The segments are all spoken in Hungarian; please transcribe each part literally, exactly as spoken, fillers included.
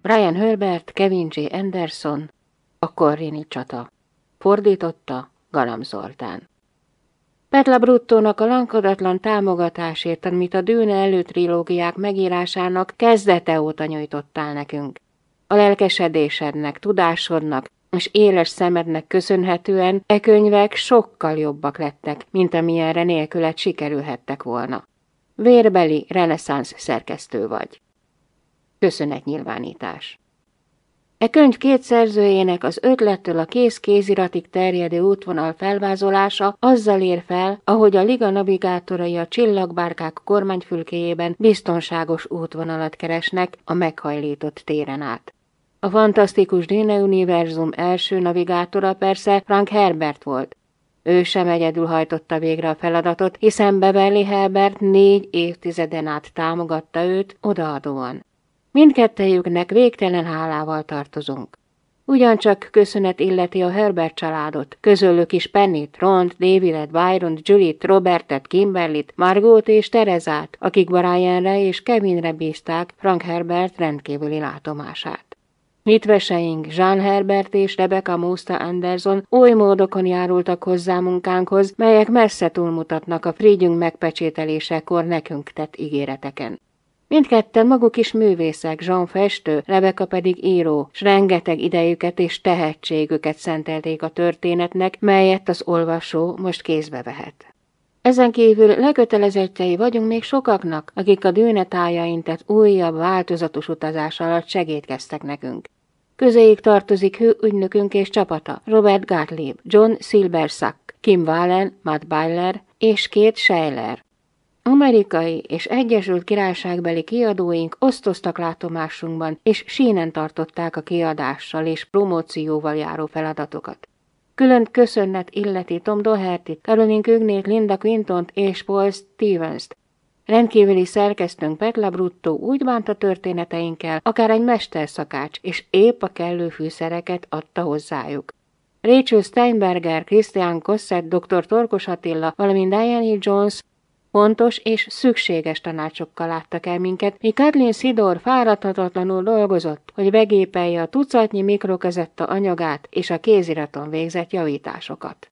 Brian Herbert, Kevin J. Anderson, a Corrini csata. Fordította Galam Zoltán. Petla Bruttónak a lankadatlan támogatásért, amit a Dűne elő trilógiák megírásának kezdete óta nyújtottál nekünk. A lelkesedésednek, tudásodnak és éles szemednek köszönhetően e könyvek sokkal jobbak lettek, mint amilyenre nélküled sikerülhettek volna. Vérbeli reneszánsz szerkesztő vagy. Köszönetnyilvánítás. E könyv két szerzőjének az ötlettől a kész kéziratig terjedő útvonal felvázolása azzal ér fel, ahogy a Liga navigátorai a csillagbárkák kormányfülkéjében biztonságos útvonalat keresnek a meghajlított téren át. A fantasztikus Dűne univerzum első navigátora persze Frank Herbert volt. Ő sem egyedül hajtotta végre a feladatot, hiszen Beverly Herbert négy évtizeden át támogatta őt odaadóan. Mindkettejüknek végtelen hálával tartozunk. Ugyancsak köszönet illeti a Herbert családot, közöllük is Pennyt, Ront, Davidet, Byront, Julie-t, Robertet, Kimberlyt, Margot és Terezát, akik Brianre és Kevinre bízták Frank Herbert rendkívüli látomását. Hitveseink Jean Herbert és Rebecca Musta Anderson oly módokon járultak hozzá munkánkhoz, melyek messze túlmutatnak a Frigyünk megpecsételésekor nekünk tett ígéreteken. Mindketten maguk is művészek, Jean festő, Rebecca pedig író, s rengeteg idejüket és tehetségüket szentelték a történetnek, melyet az olvasó most kézbe vehet. Ezen kívül lekötelezettjei vagyunk még sokaknak, akik a Dűne tájain tett újabb, változatos utazás alatt segítkeztek nekünk. Közéjük tartozik hőügynökünk és csapata, Robert Gottlieb, John Silbersack, Kim Wallen, Matt Byler és Kate Sheiler. Amerikai és Egyesült Királyságbeli kiadóink osztoztak látomásunkban, és sínen tartották a kiadással és promócióval járó feladatokat. Külön köszönet illeti Tom Doherty-t, Caroline Cugnét, Linda Quintont és Paul Stevens-t. Rendkívüli szerkesztőnk Petla Bruttó úgy bánt a történeteinkkel, akár egy mesterszakács, és épp a kellő fűszereket adta hozzájuk. Rachel Steinberger, Christian Kossett, doktor Torkos Attila, valamint Diane Jones pontos és szükséges tanácsokkal láttak el minket, míg Kathleen Sidor fáradhatatlanul dolgozott, hogy begépelje a tucatnyi mikrokazetta anyagát és a kéziraton végzett javításokat.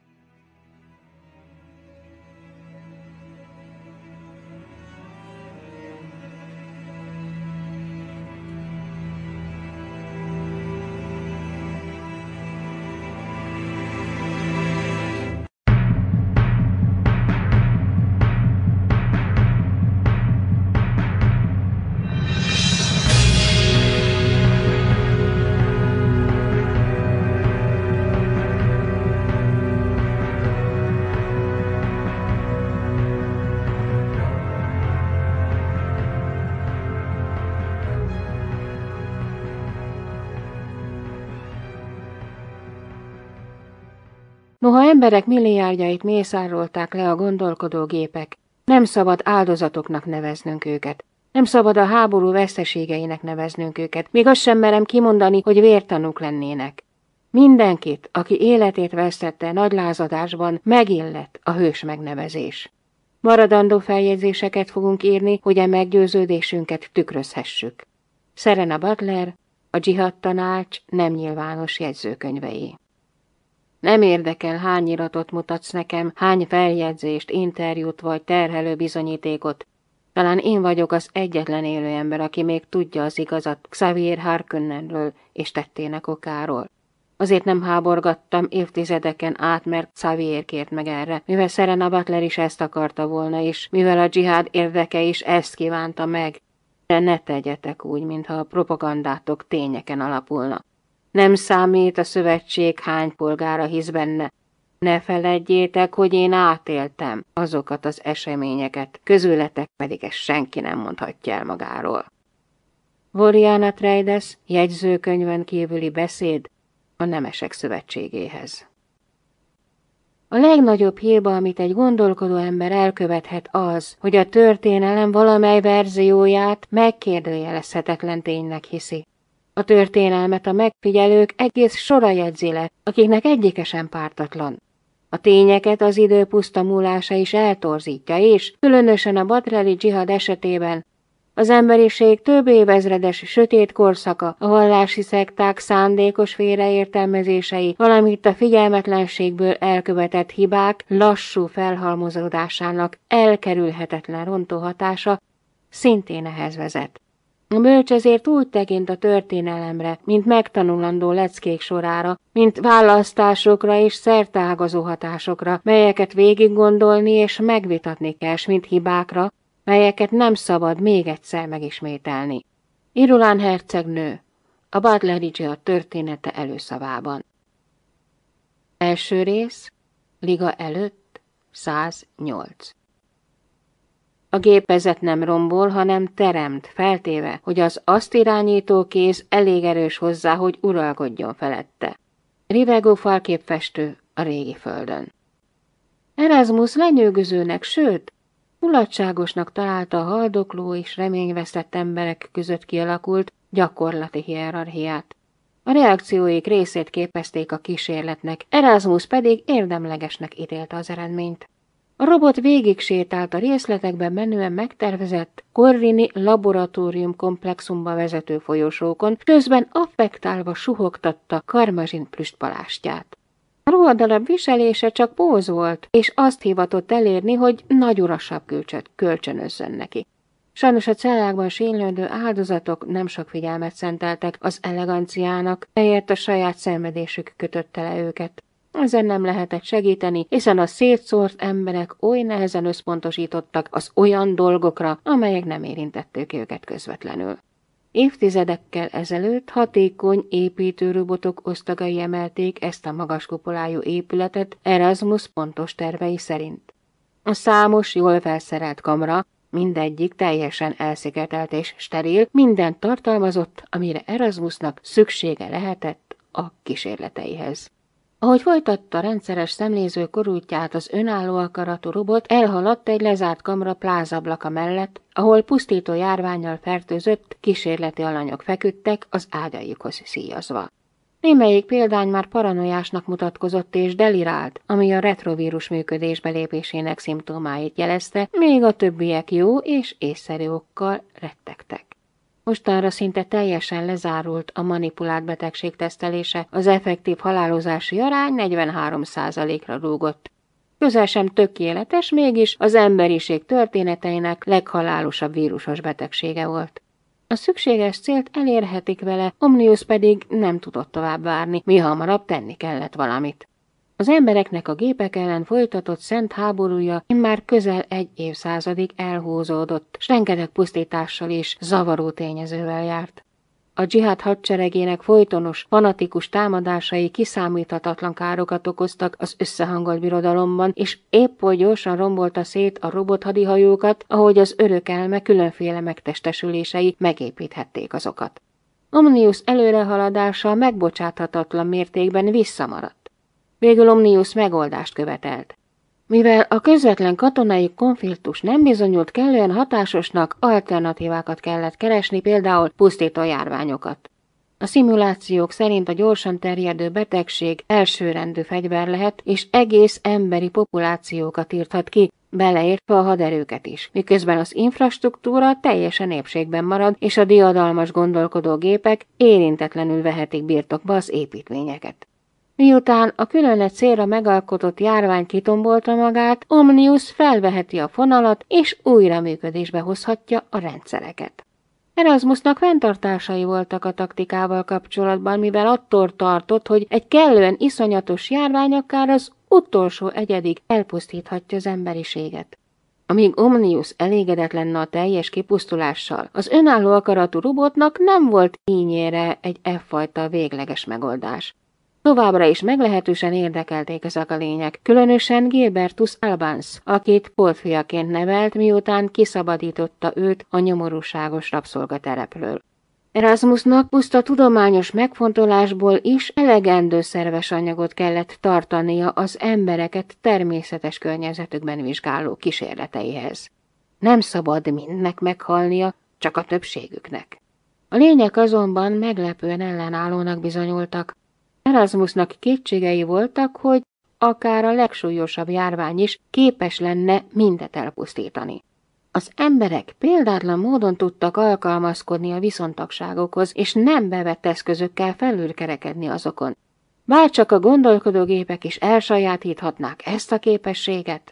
Noha emberek milliárdjait mészárolták le a gondolkodógépek, nem szabad áldozatoknak neveznünk őket. Nem szabad a háború veszteségeinek neveznünk őket, még azt sem merem kimondani, hogy vértanúk lennének. Mindenkit, aki életét vesztette nagy lázadásban, megillet a hős megnevezés. Maradandó feljegyzéseket fogunk írni, hogy a meggyőződésünket tükrözhessük. Serena Butler, a Dzsihad Tanács nem nyilvános jegyzőkönyvei. Nem érdekel, hány iratot mutatsz nekem, hány feljegyzést, interjút vagy terhelő bizonyítékot. Talán én vagyok az egyetlen élő ember, aki még tudja az igazat Xavier Harkonnenről és tettének okáról. Azért nem háborgattam évtizedeken át, mert Xavier kért meg erre, mivel Serena Butler is ezt akarta volna, és mivel a dzsihád érdeke is ezt kívánta meg. De ne tegyetek úgy, mintha a propagandátok tényeken alapulna. Nem számít a szövetség hány polgára hisz benne. Ne feledjétek, hogy én átéltem azokat az eseményeket, közületek pedig ezt senki nem mondhatja el magáról. Voriana Traides, jegyzőkönyven kívüli beszéd a Nemesek Szövetségéhez. A legnagyobb hiba, amit egy gondolkodó ember elkövethet az, hogy a történelem valamely verzióját megkérdőjelezhetetlen ténynek hiszi. A történelmet a megfigyelők egész sora jegyzi le, akiknek egyike sem pártatlan. A tényeket az idő puszta múlása is eltorzítja, és különösen a batreli dzsihad esetében Az emberiség több évezredes sötét korszaka, a vallási szekták szándékos félreértelmezései, valamint a figyelmetlenségből elkövetett hibák lassú felhalmozódásának elkerülhetetlen rontó hatása szintén ehhez vezet. A bölcs ezért úgy tekint a történelemre, mint megtanulandó leckék sorára, mint választásokra és szerteágazó hatásokra, melyeket végiggondolni és megvitatni kell, mint hibákra, melyeket nem szabad még egyszer megismételni. Irulan hercegnő, a Butler-Idiot története előszavában. Első rész, Liga előtt, száznyolc. A gépezet nem rombol, hanem teremt, feltéve, hogy az azt irányító kéz elég erős hozzá, hogy uralkodjon felette. Rivegó falképfestő a régi földön. Erasmus lenyűgözőnek, sőt, mulatságosnak találta a haldokló és reményvesztett emberek között kialakult gyakorlati hierarchiát. A reakcióik részét képezték a kísérletnek, Erasmus pedig érdemlegesnek ítélte az eredményt. A robot végig sétált a részletekben menően megtervezett Corvini laboratórium komplexumba vezető folyosókon, közben affektálva suhogtatta karmazsin plüstpalástját. A ruhadalap viselése csak póz volt, és azt hivatott elérni, hogy nagy urasabb kölcsöt kölcsönözzön neki. Sajnos a cellákban sínlődő áldozatok nem sok figyelmet szenteltek az eleganciának, melyet a saját szenvedésük kötötte le őket. Ezen nem lehetett segíteni, hiszen a szétszórt emberek oly nehezen összpontosítottak az olyan dolgokra, amelyek nem érintették őket közvetlenül. Évtizedekkel ezelőtt hatékony építőrobotok osztagai emelték ezt a magas kupolájú épületet Erasmus pontos tervei szerint. A számos, jól felszerelt kamra, mindegyik teljesen elszigetelt és steril, mindent tartalmazott, amire Erasmusnak szüksége lehetett a kísérleteihez. Ahogy folytatta rendszeres szemléző korútját, az önálló akaratú robot elhaladt egy lezárt kamra plázablaka mellett, ahol pusztító járvánnyal fertőzött kísérleti alanyok feküdtek az ágyaikhoz szíjazva. Némelyik példány már paranoiásnak mutatkozott és delirált, ami a retrovírus működésbe lépésének szimptomáit jelezte, még a többiek jó és észszerű okkal rettegtek. Mostanra szinte teljesen lezárult a manipulált betegség tesztelése, az effektív halálozási arány negyvenhárom százalékra rúgott. Közel sem tökéletes, mégis az emberiség történeteinek leghalálosabb vírusos betegsége volt. A szükséges célt elérhetik vele, Omnius pedig nem tudott tovább várni, mi hamarabb tenni kellett valamit. Az embereknek a gépek ellen folytatott szent háborúja immár közel egy évszázadig elhúzódott, s rengeteg pusztítással és zavaró tényezővel járt. A dzsihád hadseregének folytonos, fanatikus támadásai kiszámíthatatlan károkat okoztak az összehangolt birodalomban, és épp oly gyorsan rombolta szét a robothadihajókat, ahogy az örök elme különféle megtestesülései megépíthették azokat. Omnius előrehaladása megbocsáthatatlan mértékben visszamaradt. Végül Omnius megoldást követelt. Mivel a közvetlen katonai konfliktus nem bizonyult kellően hatásosnak, alternatívákat kellett keresni, például pusztító járványokat. A szimulációk szerint a gyorsan terjedő betegség elsőrendű fegyver lehet, és egész emberi populációkat írthat ki, beleértve a haderőket is, miközben az infrastruktúra teljesen épségben marad, és a diadalmas gondolkodó gépek érintetlenül vehetik birtokba az építményeket. Miután a különlegy célra megalkotott járvány kitombolta magát, Omnius felveheti a fonalat, és újra működésbe hozhatja a rendszereket. Erasmusnak fenntartásai voltak a taktikával kapcsolatban, mivel attól tartott, hogy egy kellően iszonyatos járvány akár az utolsó egyedig elpusztíthatja az emberiséget. Amíg Omnius elégedett lenne a teljes kipusztulással, az önálló akaratú robotnak nem volt ínyére egy e-fajta végleges megoldás. Továbbra is meglehetősen érdekelték ezek a lények, különösen Gilbertus Albans, akit poltfiaként nevelt, miután kiszabadította őt a nyomorúságos rabszolgaterepről. Erasmusnak puszta tudományos megfontolásból is elegendő szerves anyagot kellett tartania az embereket természetes környezetükben vizsgáló kísérleteihez. Nem szabad mindnek meghalnia, csak a többségüknek. A lények azonban meglepően ellenállónak bizonyultak. Erasmusnak kétségei voltak, hogy akár a legsúlyosabb járvány is képes lenne mindet elpusztítani. Az emberek példátlan módon tudtak alkalmazkodni a viszontagságokhoz, és nem bevett eszközökkel felülkerekedni azokon. Bárcsak a gondolkodógépek is elsajátíthatnák ezt a képességet.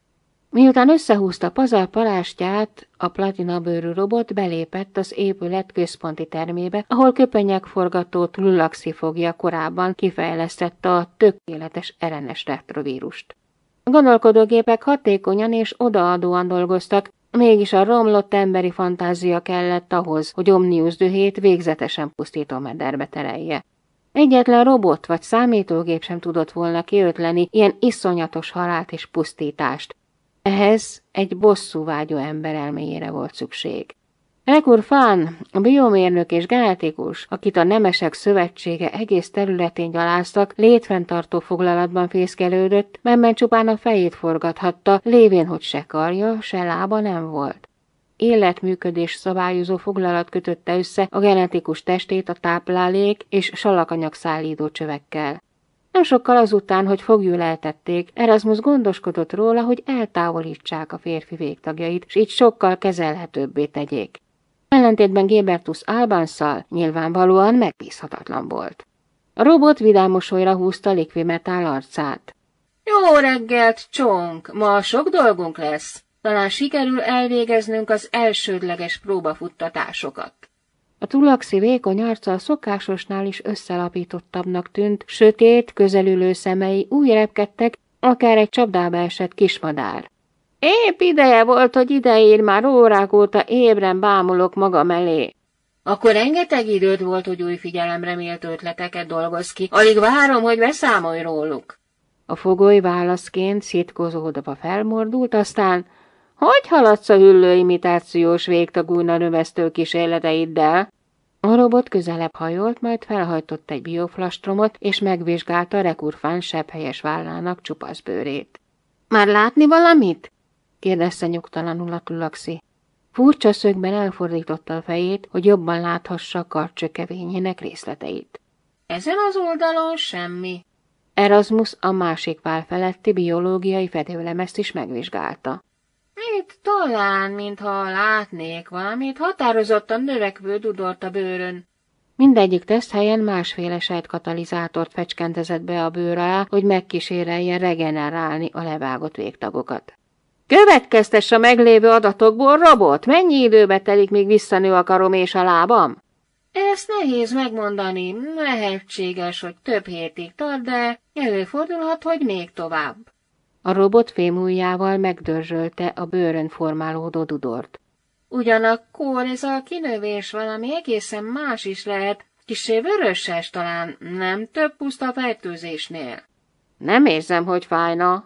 Miután összehúzta pazar palástját, a platinabőrű robot belépett az épület központi termébe, ahol köpenyegforgató Trullaxi fogja korábban kifejlesztette a tökéletes er en es retrovírust. A gondolkodógépek hatékonyan és odaadóan dolgoztak, mégis a romlott emberi fantázia kellett ahhoz, hogy Omnius dühét végzetesen pusztító mederbe terelje. Egyetlen robot vagy számítógép sem tudott volna kiötleni ilyen iszonyatos halált és pusztítást. Ehhez egy bosszúvágyó ember elméjére volt szükség. Rekur Fan, a biomérnök és genetikus, akit a Nemesek Szövetsége egész területén gyaláztak, létfenntartó foglalatban fészkelődött, memben csupán a fejét forgathatta, lévén, hogy se karja, se lába nem volt. Életműködés szabályozó foglalat kötötte össze a genetikus testét a táplálék és salakanyag szállító csövekkel. Nem sokkal azután, hogy foglyuleltették, Erasmus gondoskodott róla, hogy eltávolítsák a férfi végtagjait, s így sokkal kezelhetőbbé tegyék. Ellentétben Gébertus Albanszal nyilvánvalóan megbízhatatlan volt. A robot vidám mosolyra húzta Liquimetál arcát. Jó reggelt, Csonk! Ma sok dolgunk lesz. Talán sikerül elvégeznünk az elsődleges próbafuttatásokat. A Trullaxi vékony arca a szokásosnál is összelapítottabbnak tűnt, sötét, közelülő szemei úgy repkedtek, akár egy csapdába esett kismadár. Épp ideje volt, hogy ideír, már órák óta ébren bámulok magam elé. Akkor rengeteg időd volt, hogy új figyelemre méltó ötleteket dolgoz ki. Alig várom, hogy beszámolj róluk. A fogoly válaszként szitkozódva felmordult, aztán hogy haladsz a hüllőimitációs végtagújna növesztő kísérleteiddel? A robot közelebb hajolt, majd felhajtott egy bioflastromot, és megvizsgálta Rekur Fan sebhelyes vállának csupasz bőrét. Már látni valamit? kérdezte nyugtalanul a Trullaxi. Furcsa szögben elfordította a fejét, hogy jobban láthassa a karcsökevényének részleteit. Ezen az oldalon semmi. Erasmus a másik vál feletti biológiai fedőlemezt is megvizsgálta. Itt talán, mintha látnék valamit, határozottan növekvő dudort a bőrön. Mindegyik teszthelyen másféle sejtkatalizátort fecskendezett be a bőr alá, hogy megkísérelje regenerálni a levágott végtagokat. Következtess a meglévő adatokból, robot! Mennyi időbe telik, míg visszanő a karom és a lábam? Ezt nehéz megmondani. Lehetséges, hogy több hétig tart, de előfordulhat, hogy még tovább. A robot fémujjával megdörzsölte a bőrön formálódó dudort. Ugyanakkor ez a kinövés valami egészen más is lehet, kissé vöröses talán, nem több puszta fertőzésnél. Nem érzem, hogy fájna.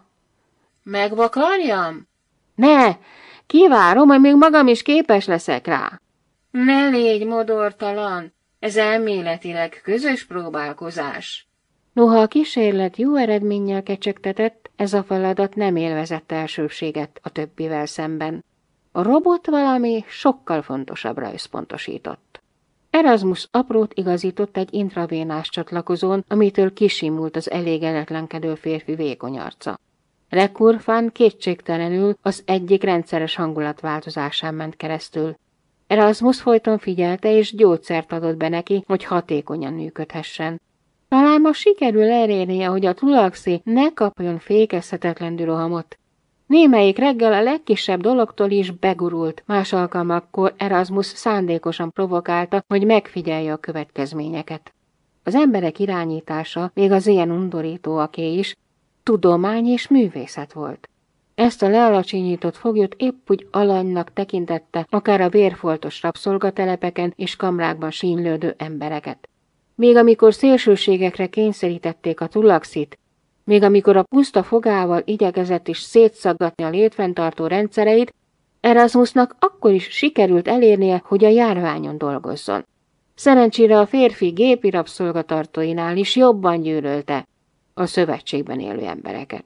Megvakarjam? Ne, kivárom, hogy még magam is képes leszek rá. Ne légy modortalan, ez elméletileg közös próbálkozás. Noha a kísérlet jó eredménnyel kecsegtetett, ez a feladat nem élvezett elsőbséget a többivel szemben. A robot valami sokkal fontosabbra összpontosított. Erasmus aprót igazított egy intravénás csatlakozón, amitől kisimult az elégedetlenkedő férfi vékony arca. Rekur Fan kétségtelenül az egyik rendszeres hangulatváltozásán ment keresztül. Erasmus folyton figyelte és gyógyszert adott be neki, hogy hatékonyan működhessen. Talán ma sikerül elérnie, hogy a Trullaxi ne kapjon fékezhetetlen dürohamot. Némelyik reggel a legkisebb dologtól is begurult, más alkalmakkor Erasmus szándékosan provokálta, hogy megfigyelje a következményeket. Az emberek irányítása, még az ilyen undorítóaké is, tudomány és művészet volt. Ezt a lealacsonyított foglyot épp úgy alanynak tekintette, akár a vérfoltos rabszolgatelepeken és kamrákban sínylődő embereket. Még amikor szélsőségekre kényszerítették a Trullaxit, még amikor a puszta fogával igyekezett is szétszaggatni a létfenntartó rendszereit, Erasmusnak akkor is sikerült elérnie, hogy a járványon dolgozzon. Szerencsére a férfi gépi rabszolgatartóinál is jobban gyűlölte a szövetségben élő embereket.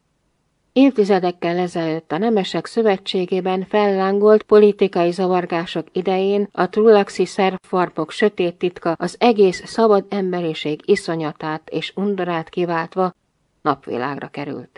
Évtizedekkel ezelőtt a Nemesek Szövetségében fellángolt politikai zavargások idején a Trullaxi szervfarmok sötét titka az egész szabad emberiség iszonyatát és undorát kiváltva napvilágra került.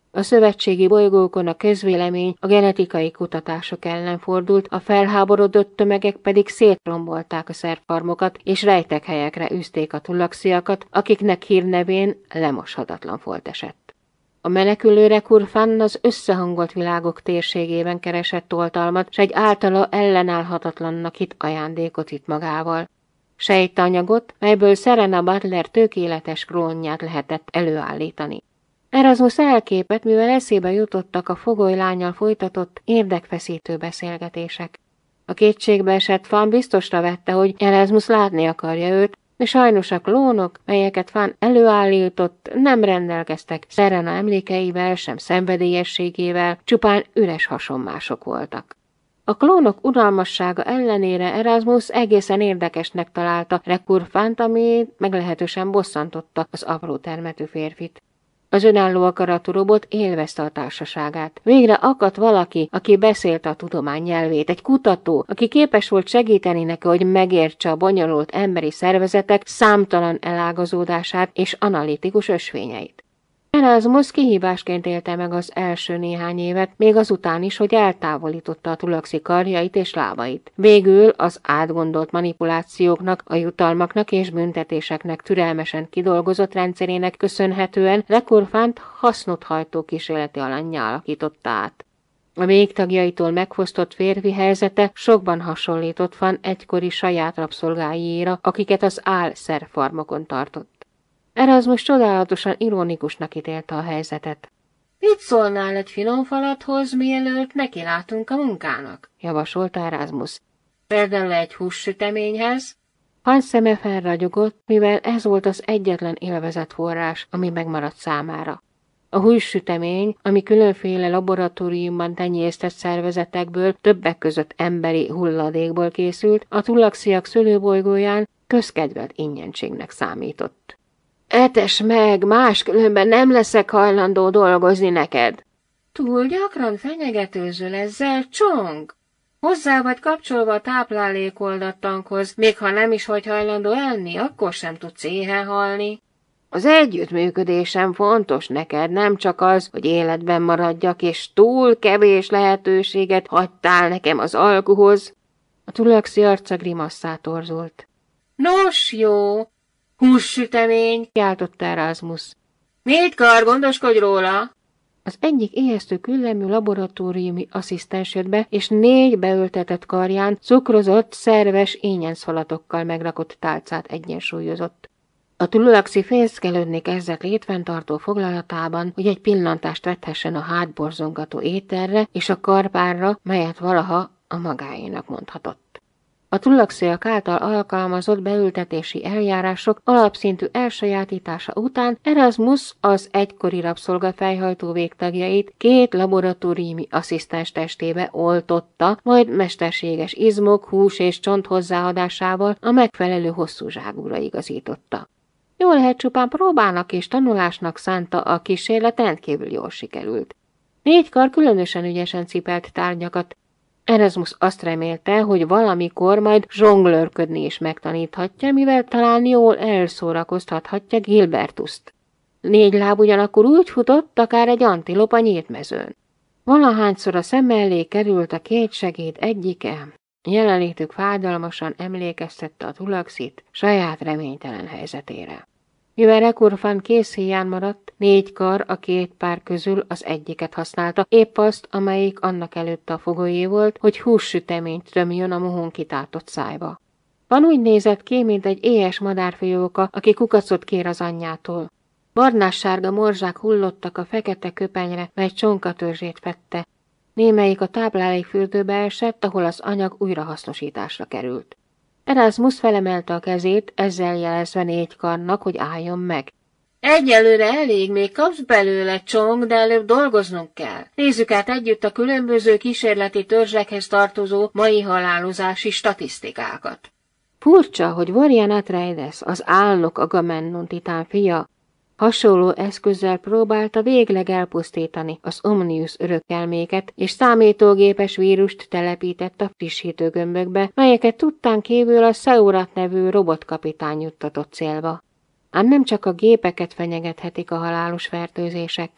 A szövetségi bolygókon a közvélemény a genetikai kutatások ellen fordult, a felháborodott tömegek pedig szétrombolták a szerfarmokat, és rejtek helyekre űzték a tulaxiakat, akiknek hírnevén lemoshatatlan folt esett. A menekülő Rekurfan az összehangolt világok térségében keresett oltalmat, s egy általa ellenállhatatlannak hit ajándékot vitt magával. Sejtanyagot, melyből Serena Butler tökéletes klónját lehetett előállítani. Erasmus elképett, mivel eszébe jutottak a fogolylánnyal folytatott, érdekfeszítő beszélgetések. A kétségbe esett Fan biztosra vette, hogy Erasmus látni akarja őt, de sajnos a klónok, melyeket Fan előállított, nem rendelkeztek Serena emlékeivel, sem szenvedélyességével, csupán üres hasonmások voltak. A klónok unalmassága ellenére Erasmus egészen érdekesnek találta Rekurfant, ami meglehetősen bosszantotta az apró termetű férfit. Az önálló akaratú robot élvezte a társaságát. Végre akadt valaki, aki beszélte a tudomány nyelvét, egy kutató, aki képes volt segíteni neki, hogy megértse a bonyolult emberi szervezetek számtalan elágazódását és analitikus ösvényeit. Erasmus kihívásként élte meg az első néhány évet, még azután is, hogy eltávolította a tulaxi karjait és lábait. Végül az átgondolt manipulációknak, a jutalmaknak és büntetéseknek türelmesen kidolgozott rendszerének köszönhetően Rekurfant hasznot hajtó kísérleti alannyá alakította át. A végtagjaitól megfosztott férfi helyzete sokban hasonlított Fan egykori saját rabszolgáiéra, akiket az álszerfarmokon tartott. Erasmus csodálatosan ironikusnak ítélte a helyzetet. Mit szólnál egy finom falathoz, mielőtt nekilátunk a munkának? Javasolta Erasmus. Például egy hússüteményhez? Fan szeme felragyogott, mivel ez volt az egyetlen élvezetforrás, ami megmaradt számára. A hússütemény, ami különféle laboratóriumban tenyésztett szervezetekből, többek között emberi hulladékból készült, a tulaxiak szülőbolygóján közkedvelt ingyenségnek számított. Etes meg, máskülönben nem leszek hajlandó dolgozni neked. Túl gyakran fenyegetőzöl ezzel, Csong? Hozzá vagy kapcsolva a táplálékoldattankhoz, még ha nem is vagy hajlandó enni, akkor sem tudsz éhen halni. Az együttműködésem fontos neked, nem csak az, hogy életben maradjak, és túl kevés lehetőséget hagytál nekem az alkuhoz. A tulaxi arca grimasszá torzult. Nos, jó! Hússütemény, kiáltotta Erasmus. Mit kar, gondoskodj róla! Az egyik éheztő küllemű laboratóriumi asszisztens jött be, és négy beültetett karján cukrozott, szerves ényenszalatokkal megrakott tálcát egyensúlyozott. A tulaxi fészkelődni kezdett létfenntartó foglalatában, hogy egy pillantást vethessen a hátborzongató ételre és a karpárra, melyet valaha a magáénak mondhatott. A tulaxiak által alkalmazott beültetési eljárások alapszintű elsajátítása után Erasmus az egykori rabszolgafejhajtó végtagjait két laboratóriumi asszisztens testébe oltotta, majd mesterséges izmok, hús és csont hozzáadásával a megfelelő hosszúságúra igazította. Jól lehet, csupán próbának és tanulásnak szánta, a kísérlet rendkívül jól sikerült. Négy kar különösen ügyesen cipelt tárgyakat. Erasmus azt remélte, hogy valamikor majd zsonglőrködni is megtaníthatja, mivel talán jól elszórakoztathatja Gilbertust. Négy láb ugyanakkor úgy futott, akár egy antilop a nyílt mezőn. Valahányszor a szem elé került a két segéd egyike, jelenlétük fájdalmasan emlékeztette a tulaxit saját reménytelen helyzetére. Mivel Rekurfan készhíján maradt, négy kar a két pár közül az egyiket használta, épp azt, amelyik annak előtt a fogolyé volt, hogy hússüteményt tömjön a mohón kitátott szájba. Van úgy nézett ki, mint egy éhes madárfióka, aki kukacot kér az anyjától. Barnás-sárga morzsák hullottak a fekete köpenyre, mely csonkatörzsét fedte. Némelyik a táplálékfürdőbe esett, ahol az anyag újrahasznosításra került. Erasmus felemelte a kezét, ezzel jelezve négy karnak, hogy álljon meg. Egyelőre elég, még kapsz belőle, Csong, de előbb dolgoznunk kell. Nézzük át együtt a különböző kísérleti törzsekhez tartozó mai halálozási statisztikákat. Furcsa, hogy Vorian Atreides, az álnok Agamennon titán fia, hasonló eszközzel próbálta végleg elpusztítani az Omnius örökelméket, és számítógépes vírust telepített a frissítőgömbökbe, melyeket tudtán kívül a Seurat nevű robotkapitány juttatott célba. Ám nem csak a gépeket fenyegethetik a halálos fertőzések.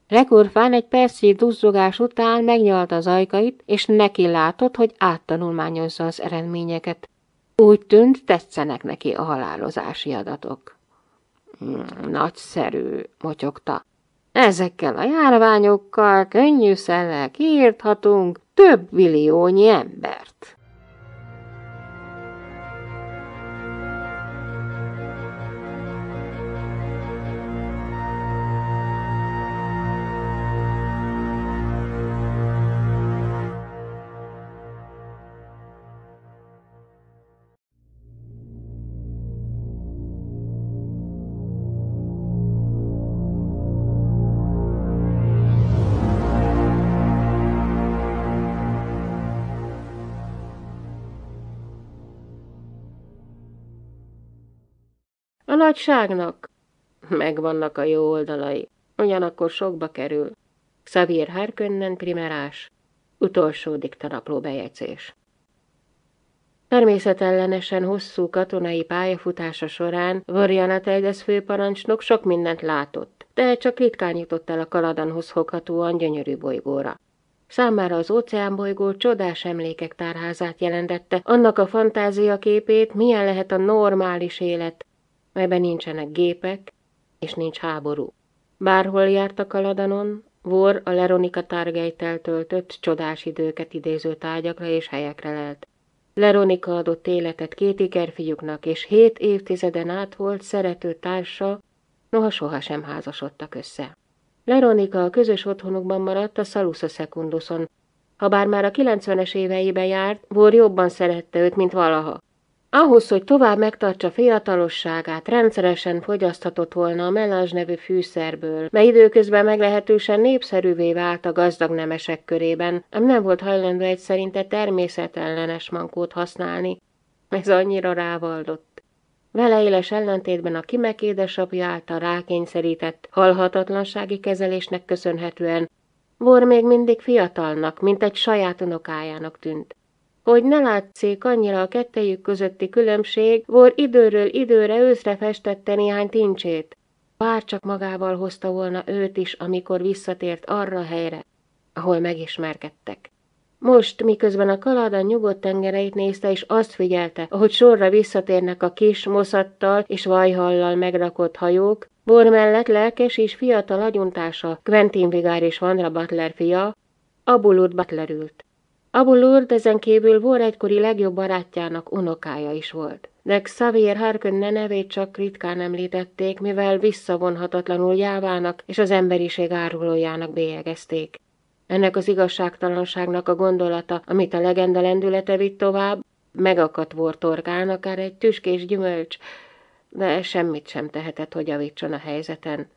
Rekurfán egy percnyi duzzogás után megnyalta az ajkait, és neki látott, hogy áttanulmányozza az eredményeket. Úgy tűnt, tetszenek neki a halálozási adatok. Hmm, nagyszerű, motyogta. Ezekkel a járványokkal könnyű szellel kiírthatunk több milliónyi embert. A nagyságnak megvannak a jó oldalai, ugyanakkor sokba kerül. Xavier Harkonnen primerás, utolsó diktanapló bejegyzés. Természetellenesen hosszú katonai pályafutása során Varjana Tejdes főparancsnok sok mindent látott, de csak ritkán jutott el a Kaladanhoz foghatóan gyönyörű bolygóra. Számára az óceánbolygó csodás emlékek tárházát jelentette, annak a fantáziaképét, milyen lehet a normális élet, melyben nincsenek gépek, és nincs háború. Bárhol járt a Kaladanon, Vor a Leronika Targeitel töltött csodás időket idéző tárgyakra és helyekre lelt. Leronika adott életet két ikerfiúknak, és hét évtizeden át volt szerető társa, noha sohasem házasodtak össze. Leronika a közös otthonukban maradt a Salusa Secunduson. Habár már a kilencvenes éveiben járt, Vor jobban szerette őt, mint valaha. Ahhoz, hogy tovább megtartsa fiatalosságát, rendszeresen fogyaszthatott volna a melange nevű fűszerből, mely időközben meglehetősen népszerűvé vált a gazdag nemesek körében, ám nem volt hajlandó egy szerinte természetellenes mankót használni. Ez annyira rávaldott. Vele éles ellentétben a Kimek édesapja által rákényszerített halhatatlansági kezelésnek köszönhetően Vor még mindig fiatalnak, mint egy saját unokájának tűnt. Hogy ne látszik annyira a kettejük közötti különbség, Vor időről időre őszre festette néhány tincsét. Bárcsak magával hozta volna őt is, amikor visszatért arra a helyre, ahol megismerkedtek. Most, miközben a Kaladan nyugodt tengereit nézte, és azt figyelte, ahogy sorra visszatérnek a kis, moszattal és vajhallal megrakott hajók, Vor mellett lelkes és fiatal agyuntársa, Quentin Vigár és Vandra Butler fia, Abulurd Butler ült. Abulurd ezen kívül Vor egykori legjobb barátjának unokája is volt, de Xavier Harkonnen nevét csak ritkán említették, mivel visszavonhatatlanul jávának és az emberiség árulójának bélyegezték. Ennek az igazságtalanságnak a gondolata, amit a legenda lendülete vitt tovább, megakadt Vor torkán, akár egy tüskés gyümölcs, de semmit sem tehetett, hogy javítson a helyzeten.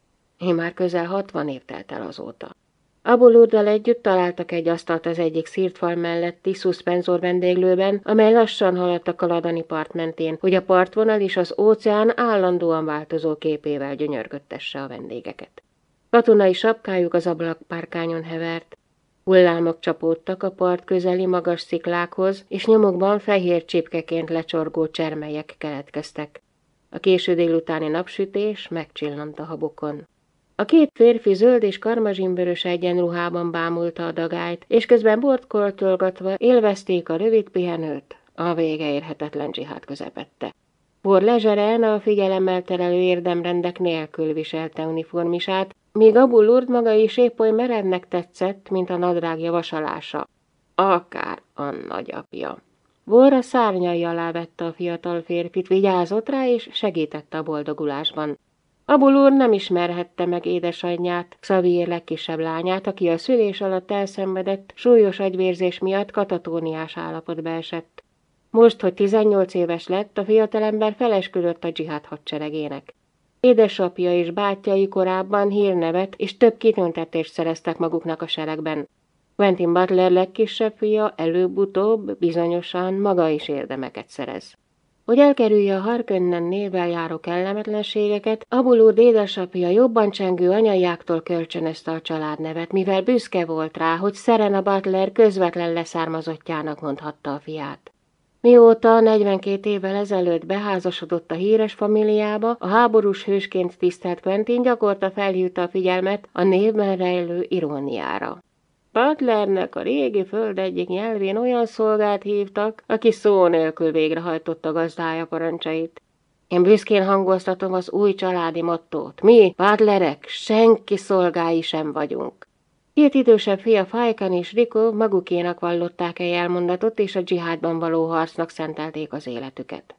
Én már közel hatvan év telt el azóta. Abulurddal együtt találtak egy asztalt az egyik szirtfal melletti szuszpenzor vendéglőben, amely lassan haladt a kaladani part mentén, hogy a partvonal és az óceán állandóan változó képével gyönyörködtesse a vendégeket. Katonai sapkájuk az ablakpárkányon hevert. Hullámok csapódtak a part közeli magas sziklákhoz, és nyomukban fehér csipkeként lecsorgó csermelyek keletkeztek. A késő délutáni napsütés megcsillant a habokon. A két férfi zöld és karmazsinvörös egyenruhában bámulta a dagályt, és közben bort koltolgatva élvezték a rövid pihenőt, a vége érhetetlen dzsihád közepette. Vor lezseren a figyelemmel terelő érdemrendek nélkül viselte uniformisát, míg Abulurd maga is épp oly merevnek tetszett, mint a nadrágja vasalása. Akár a nagyapja. Vor a szárnyai alá vette a fiatal férfit, vigyázott rá és segítette a boldogulásban. Abulurd nem ismerhette meg édesanyját, Xavier legkisebb lányát, aki a szülés alatt elszenvedett, súlyos agyvérzés miatt katatóniás állapotba esett. Most, hogy tizennyolc éves lett, a fiatalember felesküdött a dzsihád hadseregének. Édesapja és bátyjai korábban hírnevet és több kitüntetést szereztek maguknak a seregben. Quentin Butler legkisebb fia előbb-utóbb bizonyosan maga is érdemeket szerez. Hogy elkerülje a Harkonnen névvel járó kellemetlenségeket, Abulurd édesapja jobban csengő anyaiáktól kölcsönözte a családnevet, mivel büszke volt rá, hogy Serena Butler közvetlen leszármazottjának mondhatta a fiát. Mióta negyvenkét évvel ezelőtt beházasodott a híres familiába, a háborús hősként tisztelt Quentin gyakorta felhívta a figyelmet a névben rejlő iróniára. Butlernek a régi föld egyik nyelvén olyan szolgát hívtak, aki szó nélkül végrehajtotta gazdája parancsait. Én büszkén hangoztatom az új családi mottót. Mi, Butlerek, senki szolgái sem vagyunk. Két idősebb fia, Fajkan és Rico magukénak vallották egy elmondatot, és a dzsihádban való harcnak szentelték az életüket.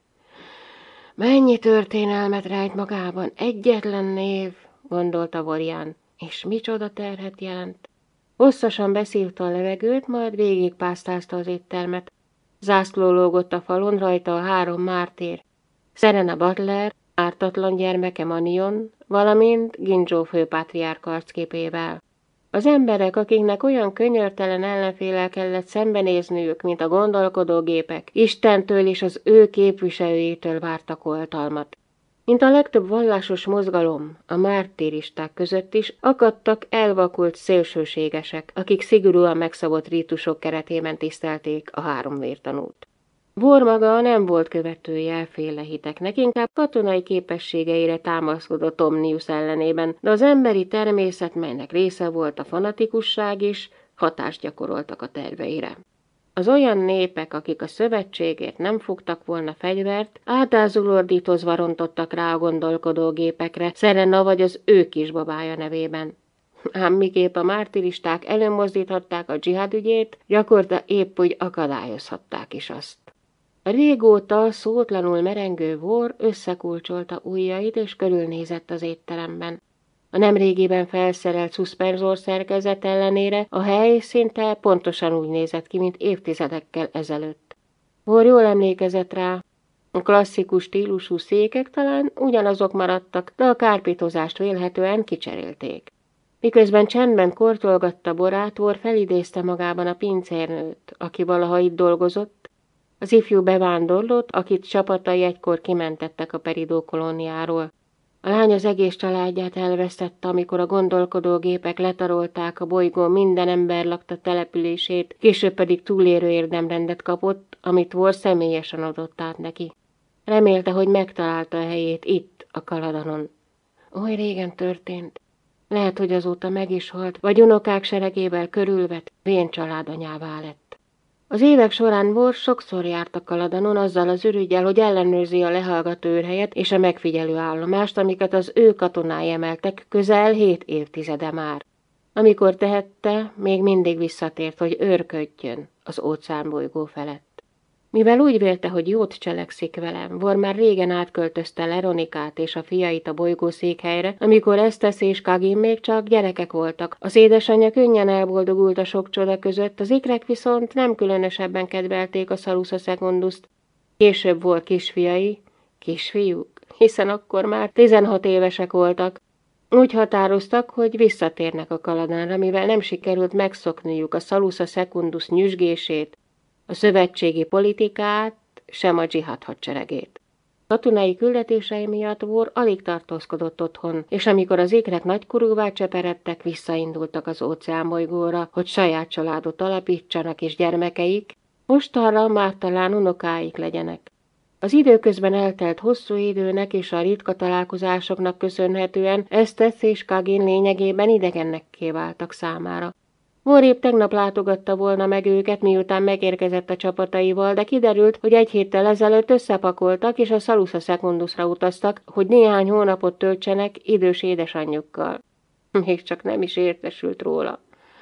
Mennyi történelmet rejt magában, egyetlen név, gondolta Vorján, és micsoda terhet jelent. Hosszasan beszívta a levegőt, majd végigpásztázta az éttermet. Zászló lógott a falon, rajta a három mártír. Serena Butler, ártatlan gyermeke Manion, valamint Ginjo főpátriárka arcképével. Az emberek, akiknek olyan könyörtelen ellenféllel kellett szembenézniük, mint a gondolkodógépek, Istentől és az ő képviselőjétől vártak oltalmat. Mint a legtöbb vallásos mozgalom, a mártíristák között is akadtak elvakult szélsőségesek, akik szigorúan megszabott rítusok keretében tisztelték a három vértanút. Vor maga nem volt követője elféle hiteknek, inkább katonai képességeire támaszkodott Omnius ellenében, de az emberi természet, melynek része volt a fanatikusság is, hatást gyakoroltak a terveire. Az olyan népek, akik a szövetségért nem fogtak volna fegyvert, átázul ordítozva rontottak rá a gondolkodógépekre, Serena vagy az ő kisbabája nevében. Ám miképp a mártiristák előmozdíthatták a dzsihád ügyét, gyakorta épp úgy akadályozhatták is azt. A régóta szótlanul merengő Vor összekulcsolta ujjait és körülnézett az étteremben. A nemrégiben felszerelt szuszperzor szerkezet ellenére a hely szinte pontosan úgy nézett ki, mint évtizedekkel ezelőtt. Vor jól emlékezett rá, a klasszikus stílusú székek talán ugyanazok maradtak, de a kárpitozást vélhetően kicserélték. Miközben csendben kortolgatta borát, Vor felidézte magában a pincérnőt, aki valaha itt dolgozott, az ifjú bevándorlót, akit csapatai egykor kimentettek a Peridó kolóniáról. A lány az egész családját elvesztette, amikor a gondolkodógépek letarolták a bolygó minden ember lakta települését, később pedig túlérő érdemrendet kapott, amit Vor személyesen adott át neki. Remélte, hogy megtalálta a helyét itt, a Kaladanon. Oly régen történt. Lehet, hogy azóta meg is halt, vagy unokák seregével körülvett, vén családanyává lett. Az évek során Vor sokszor járt a Kaladanon azzal az ürüggyel, hogy ellenőrzi a lehallgató őrhelyet és a megfigyelő állomást, amiket az ő katonái emeltek közel hét évtizede már. Amikor tehette, még mindig visszatért, hogy őrködjön az óceánbolygó felett. Mivel úgy vélte, hogy jót cselekszik velem, Vor már régen átköltözte Leronikát és a fiait a bolygószékhelyre, amikor Estes és Kagin még csak gyerekek voltak. Az édesanyja könnyen elboldogult a sok csoda között, az ikrek viszont nem különösebben kedvelték a Salusa Secundust. Később volt kisfiai, kisfiúk, hiszen akkor már tizenhat évesek voltak. Úgy határoztak, hogy visszatérnek a Kaladánra, mivel nem sikerült megszokniuk a Salusa Secundus nyüzsgését, a szövetségi politikát, sem a dzsihád hadseregét. Katonai küldetései miatt Vor alig tartózkodott otthon, és amikor az ikrek nagykorúvá cseperedtek, visszaindultak az óceánbolygóra, hogy saját családot alapítsanak és gyermekeik, mostanra már talán unokáik legyenek. Az időközben eltelt hosszú időnek és a ritka találkozásoknak köszönhetően Estes és Kagin lényegében idegennekké váltak számára. Vor épp tegnap látogatta volna meg őket, miután megérkezett a csapataival, de kiderült, hogy egy héttel ezelőtt összepakoltak, és a Salusa Secundusra utaztak, hogy néhány hónapot töltsenek idős édesanyjukkal. Még csak nem is értesült róla.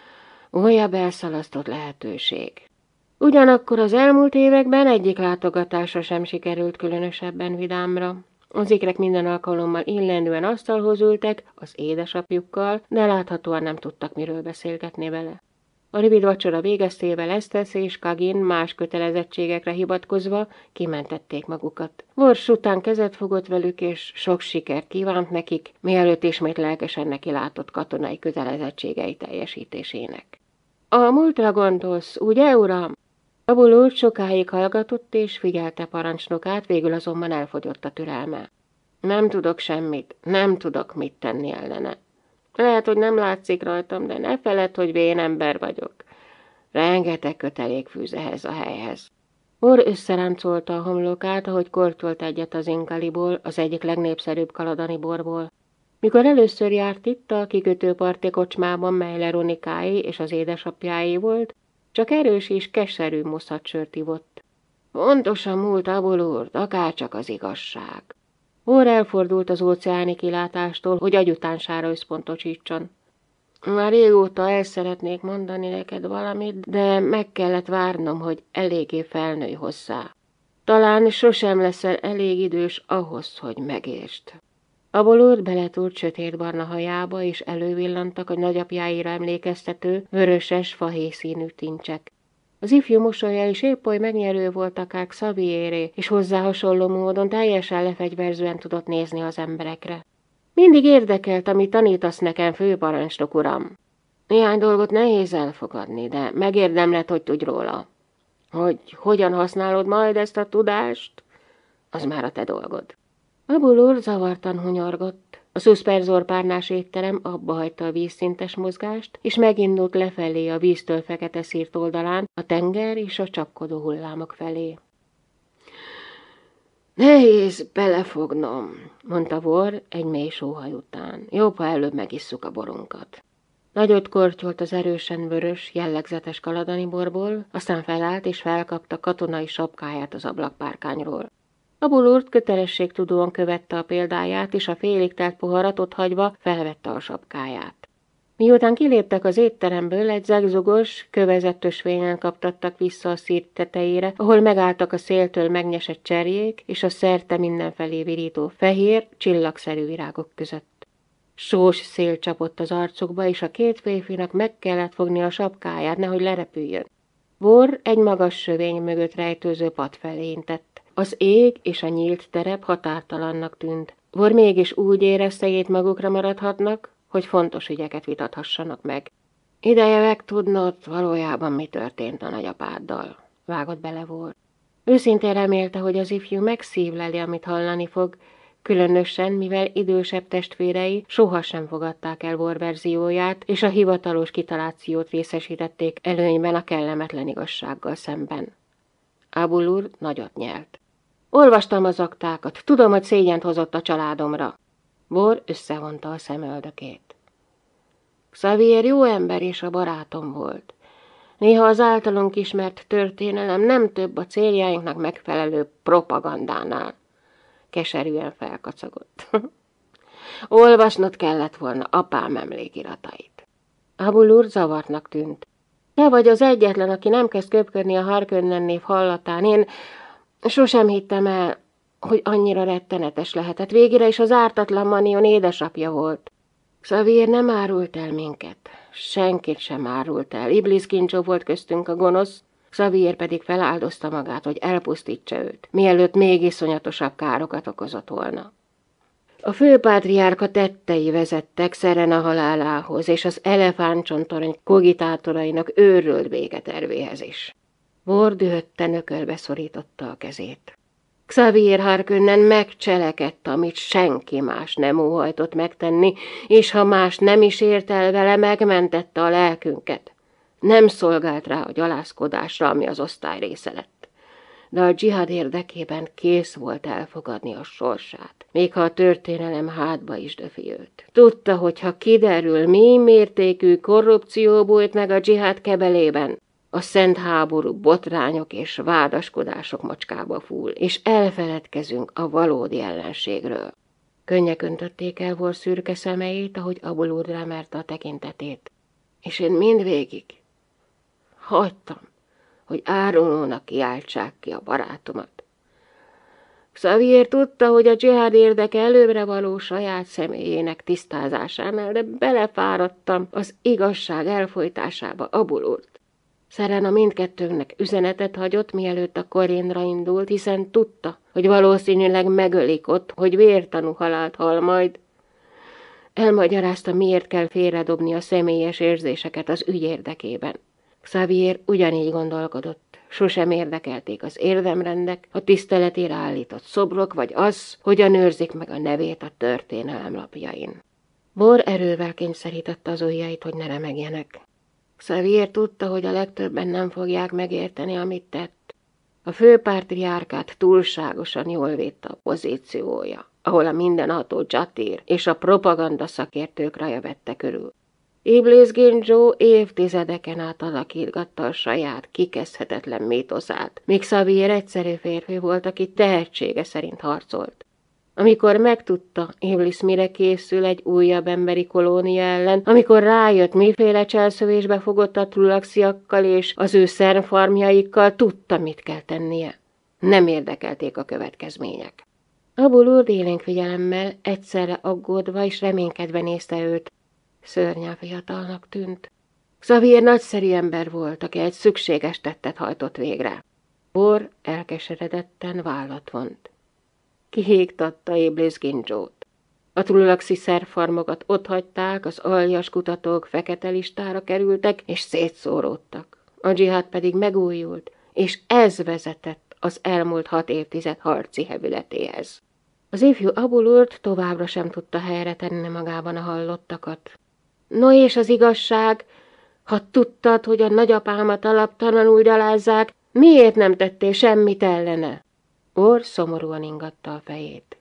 Újabb elszalasztott lehetőség. Ugyanakkor az elmúlt években egyik látogatása sem sikerült különösebben vidámra. Az ikrek minden alkalommal illendően asztalhoz ültek az édesapjukkal, de láthatóan nem tudtak miről beszélgetni vele. A rövid vacsora végeztével Estes és Kagin más kötelezettségekre hivatkozva kimentették magukat. Vors után kezet fogott velük, és sok sikert kívánt nekik, mielőtt ismét lelkesen neki látott katonai kötelezettségei teljesítésének. A múltra gondolsz, ugye, uram? Abulút sokáig hallgatott és figyelte parancsnokát, végül azonban elfogyott a türelme. Nem tudok semmit, nem tudok mit tenni ellene. Lehet, hogy nem látszik rajtam, de ne feledd, hogy vén ember vagyok. Rengeteg kötelék fűz ehhez a helyhez. Orr összeráncolta a homlokát, ahogy kortyolt egyet az inkaliból, az egyik legnépszerűbb kaladani borból. Mikor először járt itt a kikötőparti kocsmában, mely Leronikáé és az édesapjáé volt, csak erős és keserű moszhatsört ivott. Pontosan múlt Abolurd, akárcsak az igazság. Orr elfordult az óceáni kilátástól, hogy agyutánsára összpontosítson. Már régóta el szeretnék mondani neked valamit, de meg kellett várnom, hogy eléggé felnőj hozzá. Talán sosem leszel elég idős ahhoz, hogy megértsd. Abolurd beletúrt sötétbarna hajába, és elővillantak a nagyapjáira emlékeztető, vöröses, fahéjszínű tincsek. Az ifjú mosolya is épp oly megnyerő volt akár Xavieré, és hozzá hasonló módon teljesen lefegyverzően tudott nézni az emberekre. Mindig érdekelt, amit tanítasz nekem, főparancsnok uram. Néhány dolgot nehéz elfogadni, de megérdemled, hogy tudj róla. Hogy hogyan használod majd ezt a tudást, az már a te dolgod. Abolurd zavartan hunyorgott. A szuszperzor párnás étterem abba hagyta a vízszintes mozgást, és megindult lefelé a víztől fekete szírt oldalán, a tenger és a csapkodó hullámok felé. Nehéz belefognom, mondta Orr egy mély sóhaj után. Jobb, ha előbb megisszuk a borunkat. Nagyot kortyolt az erősen vörös, jellegzetes kaladani borból, aztán felállt és felkapta katonai sapkáját az ablakpárkányról. Abolurd kötelességtudóan követte a példáját, és a félig telt poharat otthagyva felvette a sapkáját. Miután kiléptek az étteremből, egy zegzugos, kövezett ösvényen kaptattak vissza a szírt tetejére, ahol megálltak a széltől megnyesett cserjék és a szerte mindenfelé virító fehér, csillagszerű virágok között. Sós szél csapott az arcukba, és a két férfinak meg kellett fogni a sapkáját, nehogy lerepüljön. Orr egy magas sövény mögött rejtőző pad felé intett. Az ég és a nyílt terep határtalannak tűnt. Orr mégis úgy érezte, hogy itt magukra maradhatnak, hogy fontos ügyeket vitathassanak meg. Ideje megtudnod, valójában mi történt a nagyapáddal, vágott bele Orr. Őszintén remélte, hogy az ifjú megszívleli, amit hallani fog, különösen, mivel idősebb testvérei sohasem fogadták el Orr verzióját, és a hivatalos kitalációt részesítették előnyben a kellemetlen igazsággal szemben. Abolurd nagyot nyelt. Olvastam az aktákat, tudom, hogy szégyent hozott a családomra. Orr összevonta a szemöldökét. Xavier jó ember és a barátom volt. Néha az általunk ismert történelem nem több a céljainknak megfelelő propagandánál. Keserűen felkacagott. Olvasnod kellett volna apám emlékiratait. Abolurd zavartnak tűnt. Te vagy az egyetlen, aki nem kezd köpködni a Harkonnen név hallatán. Én sosem hittem el, hogy annyira rettenetes lehetett. Végére is az ártatlan Manion édesapja volt. Xavier nem árult el minket. Senkit sem árult el. Iblis kincsó volt köztünk a gonosz, Xavier pedig feláldozta magát, hogy elpusztítsa őt, mielőtt még iszonyatosabb károkat okozott volna. A főpátriárka tettei vezettek Serena halálához, és az elefántcsontorony kogitátorainak őrült béketervéhez is. Orr dühötten ökölbe szorította a kezét. Xavier Harkonnen megcselekedt, amit senki más nem óhajtott megtenni, és ha más nem is ért el vele, megmentette a lelkünket. Nem szolgált rá a gyalázkodásra, ami az osztály része lett. De a dzsihad érdekében kész volt elfogadni a sorsát, még ha a történelem hátba is döfi őt. Tudta, hogy ha kiderül, mi mértékű korrupció bújt meg a dzsihad kebelében, a szent háború botrányok és vádaskodások mocskába fúl, és elfeledkezünk a valódi ellenségről. Könnyek öntötték el Orr szürke szemeit, ahogy Abolurd remerte a tekintetét. És én mindvégig hagytam, hogy árulónak kiáltsák ki a barátomat. Xavier tudta, hogy a dzsihád érdeke előbbre való saját személyének tisztázásánál, de belefáradtam az igazság elfolytásába, Abolurd. Serena mindkettőnknek üzenetet hagyott, mielőtt a Korénra indult, hiszen tudta, hogy valószínűleg megölik ott, hogy vértanú halált hal majd. Elmagyarázta, miért kell félredobni a személyes érzéseket az ügy érdekében. Xavier ugyanígy gondolkodott. Sosem érdekelték az érdemrendek, a tiszteletére állított szobrok, vagy az, hogyan őrzik meg a nevét a történelem lapjain. Orr erővel kényszerítette az ujjait, hogy ne remegjenek. Xavier tudta, hogy a legtöbben nem fogják megérteni, amit tett. A főpátriárkát túlságosan jól védte a pozíciója, ahol a mindenható Jatir és a propaganda szakértők raja vette körül. Iblis Ginjo évtizedeken át alakítgatta a saját, kikezdhetetlen mítoszát, míg Xavier egyszerű férfi volt, aki tehetsége szerint harcolt. Amikor megtudta, Iblis mire készül egy újabb emberi kolónia ellen, amikor rájött, miféle cselszövésbe fogott a Trulaxiakkal és az ő szernfarmjaikkal, tudta, mit kell tennie. Nem érdekelték a következmények. Abul úr élénk figyelemmel, egyszerre aggódva és reménykedve nézte őt. Szörnyen fiatalnak tűnt. Xavier nagyszerű ember volt, aki egy szükséges tettet hajtott végre. Bor elkeseredetten vállat vont. Kihégtatta Iblis Ginjót. A Trulaxi szerfarmokat otthagyták, az aljas kutatók fekete listára kerültek és szétszóródtak. A dzsihád pedig megújult, és ez vezetett az elmúlt hat évtized harci hevületéhez. Az ifjú Abul úrt továbbra sem tudta helyre tenni magában a hallottakat. No és az igazság, ha tudtad, hogy a nagyapámat alaptalanul gyalázzák, miért nem tettél semmit ellene? Orr szomorúan ingatta a fejét.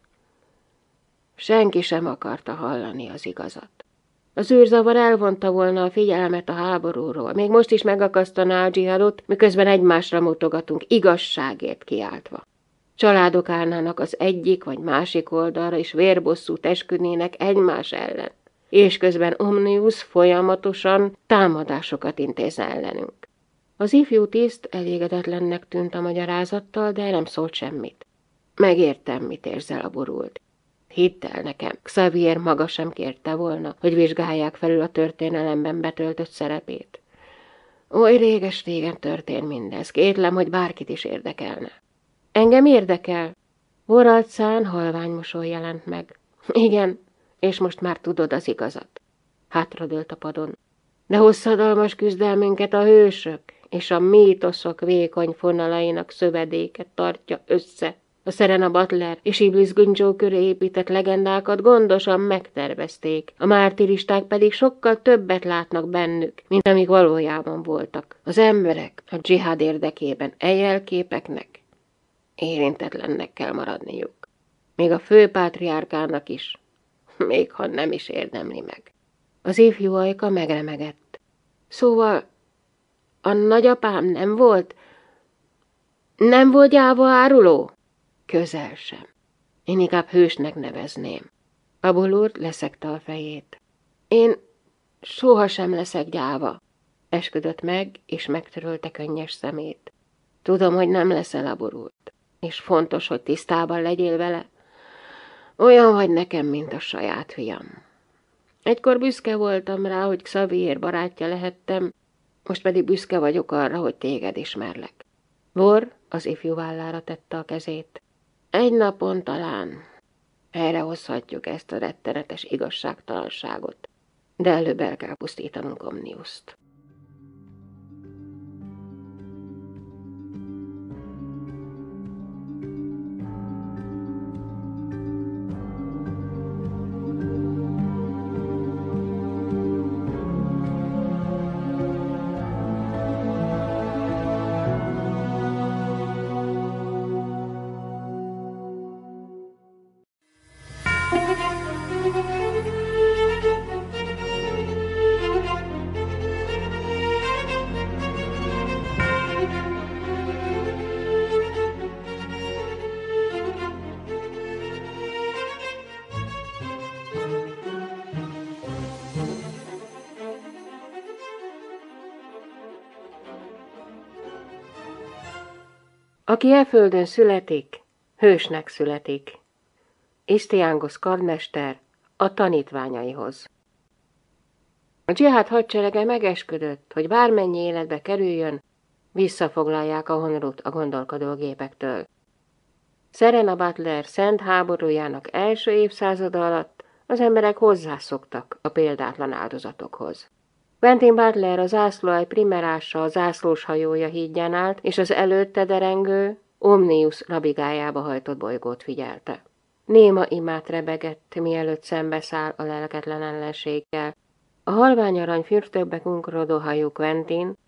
Senki sem akarta hallani az igazat. Az űrzavar elvonta volna a figyelmet a háborúról, még most is megakasztaná a dzsihadot, miközben egymásra mutogatunk, igazságért kiáltva. Családok állnának az egyik vagy másik oldalra, és vérbosszút esküdnének egymás ellen, és közben Omnius folyamatosan támadásokat intéz ellenünk. Az ifjú tiszt elégedetlennek tűnt a magyarázattal, de nem szólt semmit. Megértem, mit érzel, a borult. Hidd el nekem, Xavier maga sem kérte volna, hogy vizsgálják felül a történelemben betöltött szerepét. Oly réges-régen történt mindez, kétlem, hogy bárkit is érdekelne. Engem érdekel. Bor arcán halvány mosoly jelent meg. Igen, és most már tudod az igazat. Hátradőlt a padon. De hosszadalmas küzdelmünket a hősök és a mítoszok vékony fonalainak szövedéket tartja össze. A Serena Butler és Iblis Ginjo köré épített legendákat gondosan megtervezték, a mártiristák pedig sokkal többet látnak bennük, mint amik valójában voltak. Az emberek a dzsihád érdekében eljelképeknek érintetlennek kell maradniuk. Még a főpátriárkának is, még ha nem is érdemli meg. Az ifjú ajka megremegett. Szóval a nagyapám nem volt? Nem volt gyáva áruló? Közel sem. Én inkább hősnek nevezném. Abul úr leszegte a fejét. Én sohasem leszek gyáva, esküdött meg, és megtörölte könnyes szemét. Tudom, hogy nem leszel, Abul úr, és fontos, hogy tisztában legyél vele. Olyan vagy nekem, mint a saját fiam. Egykor büszke voltam rá, hogy Xavier barátja lehettem, most pedig büszke vagyok arra, hogy téged ismerlek. Bor az ifjú vállára tette a kezét. Egy napon talán helyrehozhatjuk ezt a rettenetes igazságtalanságot, de előbb el kell pusztítanunk Omniust. Aki e földön születik, hősnek születik. Isztiángosz karmester a tanítványaihoz. A dzsihád hadserege megesküdött, hogy bármennyi életbe kerüljön, visszafoglalják a Honrut a gondolkodó gépektől. Serena Butler szent háborújának első évszázada alatt az emberek hozzászoktak a példátlan áldozatokhoz. Quentin Butler a zászlóalj primerása a zászlós hajója hídján állt, és az előtte derengő Omnius rabigájába hajtott bolygót figyelte. Néma imát rebegett, mielőtt szembeszáll a lelketlen ellenséggel. A halvány arany fürtökbe kunkorodó hajú Quentin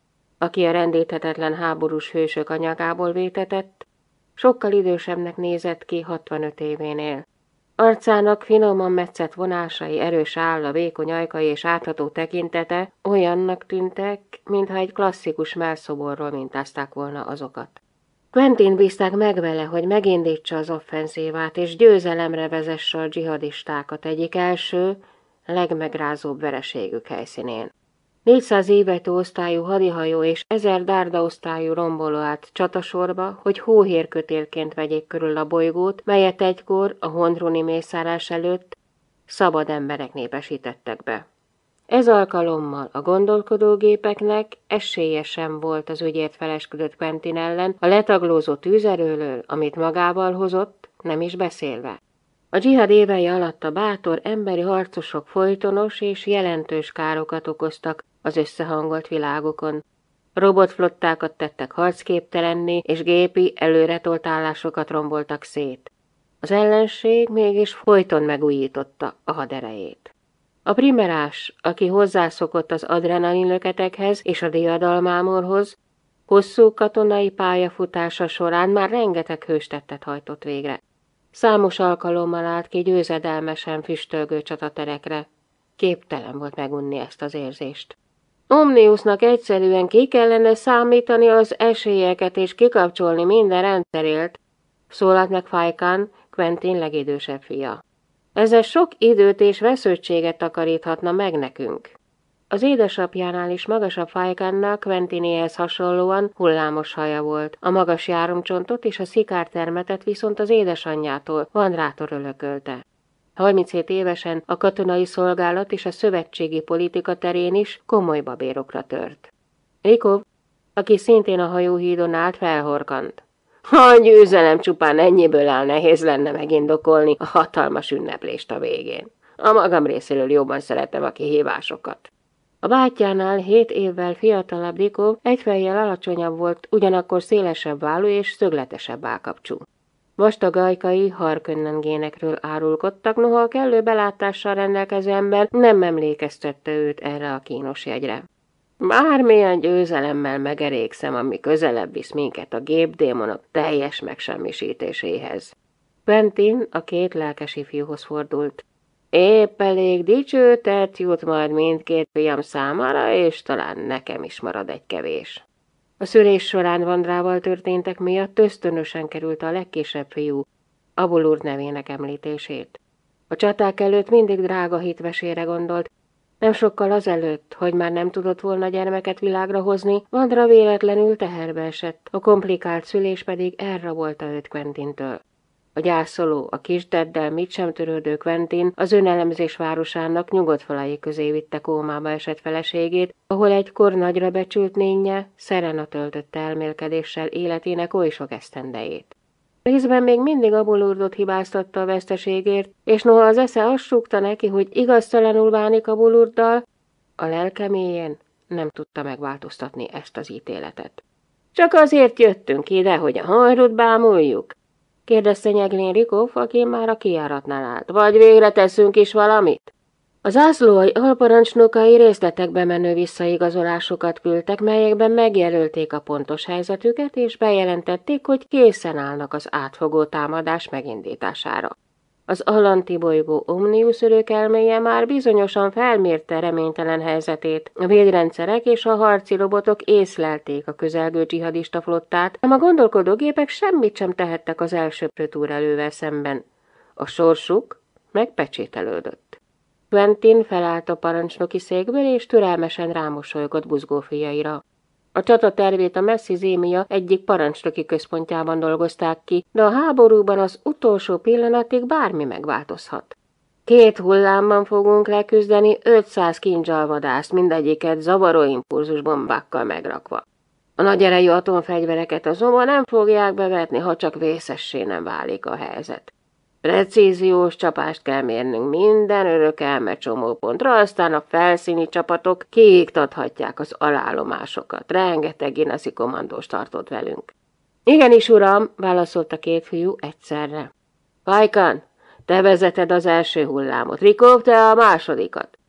aki a rendíthetetlen háborús hősök anyagából vétetett, sokkal idősebbnek nézett ki hatvanöt événél. Arcának finoman metszett vonásai, erős álla, vékony ajkai és átható tekintete olyannak tűntek, mintha egy klasszikus mellszoborról mintázták volna azokat. Quentin bízták meg vele, hogy megindítsa az offenzívát, és győzelemre vezesse a dzsihadistákat egyik első, legmegrázóbb vereségük helyszínén. négyszáz évető osztályú hadihajó és ezer dárda osztályú romboló állt csatasorba, hogy hóhérkötélként vegyék körül a bolygót, melyet egykor a hondruni mészárlás előtt szabad emberek népesítettek be. Ez alkalommal a gondolkodógépeknek esélye sem volt az ügyért felesküdött Quentin ellen, a letaglózó tűzerőről, amit magával hozott, nem is beszélve. A dzsihad évei alatt a bátor emberi harcosok folytonos és jelentős károkat okoztak az összehangolt világokon. Robotflottákat tettek harcképtelenné, és gépi, előretolt állásokat romboltak szét. Az ellenség mégis folyton megújította a haderejét. A primerás, aki hozzászokott az adrenalinlöketekhez és a diadalmámorhoz, hosszú katonai pályafutása során már rengeteg hőstettet hajtott végre. Számos alkalommal állt ki győzedelmesen füstölgő csataterekre. Képtelen volt megunni ezt az érzést. Omniusnak egyszerűen ki kellene számítani az esélyeket és kikapcsolni minden rendszerélt, szólalt meg Fajkán, Quentin legidősebb fia. Ezzel sok időt és vesződtséget takaríthatna meg nekünk. Az édesapjánál is magasabb Fajkánnak Quentinéhez hasonlóan hullámos haja volt, a magas járomcsontot és a szikártermetet viszont az édesanyjától Vandrától örökölte. harminchét évesen a katonai szolgálat és a szövetségi politika terén is komoly babérokra tört. Rikov, aki szintén a hajóhídon állt, felhorkant. Ha a győzelem csupán ennyiből áll, nehéz lenne megindokolni a hatalmas ünneplést a végén. A magam részéről jobban szeretem a kihívásokat. A bátyjánál hét évvel fiatalabb Rikov egy fejjel alacsonyabb volt, ugyanakkor szélesebb vállú és szögletesebb állkapcsú. Vastag ajkai harkönnengénekről árulkodtak, noha a kellő belátással rendelkező ember nem emlékeztette őt erre a kínos jegyre. Bármilyen győzelemmel megerégszem, ami közelebb visz minket a gépdémonok teljes megsemmisítéséhez. Quentin a két lelkes ifjúhoz fordult. Épp elég dicsőtett jut majd mindkét fiam számára, és talán nekem is marad egy kevés. A szülés során Vandrával történtek miatt ösztönösen került a legkisebb fiú, Abulurd nevének említését. A csaták előtt mindig drága hitvesére gondolt, nem sokkal azelőtt, hogy már nem tudott volna gyermeket világra hozni, Vandra véletlenül teherbe esett, a komplikált szülés pedig elrabolta őt Quentintől. A gyászoló, a kisdeddel mit sem törődő Quentin az önelemzés városának nyugodt falai közé vitte kómába esett feleségét, ahol egykor nagyra becsült nénye Serena töltötte elmélkedéssel életének oly sok esztendejét. Részben még mindig Abulurdot hibáztatta a veszteségért, és noha az esze azt súgta neki, hogy igaztalanul bánik Abulurddal, a lelke mélyén nem tudta megváltoztatni ezt az ítéletet. Csak azért jöttünk ide, hogy a hajrut bámuljuk? Kérdezte Nyeglén Rikov, aki már a kijáratnál állt. Vagy végre teszünk is valamit? Az zászlóalj alparancsnokai részletekbe menő visszaigazolásokat küldtek, melyekben megjelölték a pontos helyzetüket, és bejelentették, hogy készen állnak az átfogó támadás megindítására. Az Allanti bolygó Omnius örökelméje már bizonyosan felmérte reménytelen helyzetét. A védrendszerek és a harci robotok észlelték a közelgő dzsihadista flottát, ám a gondolkodógépek semmit sem tehettek az elsöprő túrelővel szemben. A sorsuk megpecsételődött. Quentin felállt a parancsnoki székből, és türelmesen rámosolygott buzgófiaira. A csata tervét a messzi Zémia egyik parancsnoki központjában dolgozták ki, de a háborúban az utolsó pillanatig bármi megváltozhat. Két hullámban fogunk leküzdeni ötszáz kindzsalvadászt, mindegyiket zavaró impulzus bombákkal megrakva. A nagy erejű atomfegyvereket azonban nem fogják bevetni, ha csak vészessé nem válik a helyzet. Precíziós csapást kell mérnünk minden örökelme csomópontra, aztán a felszíni csapatok kiiktathatják az alállomásokat. Rengeteg inaszi kommandós tartott velünk. Igenis, uram, válaszolt a két fiú egyszerre. Fajkán, te vezeted az első hullámot, Rikov, te a másodikat.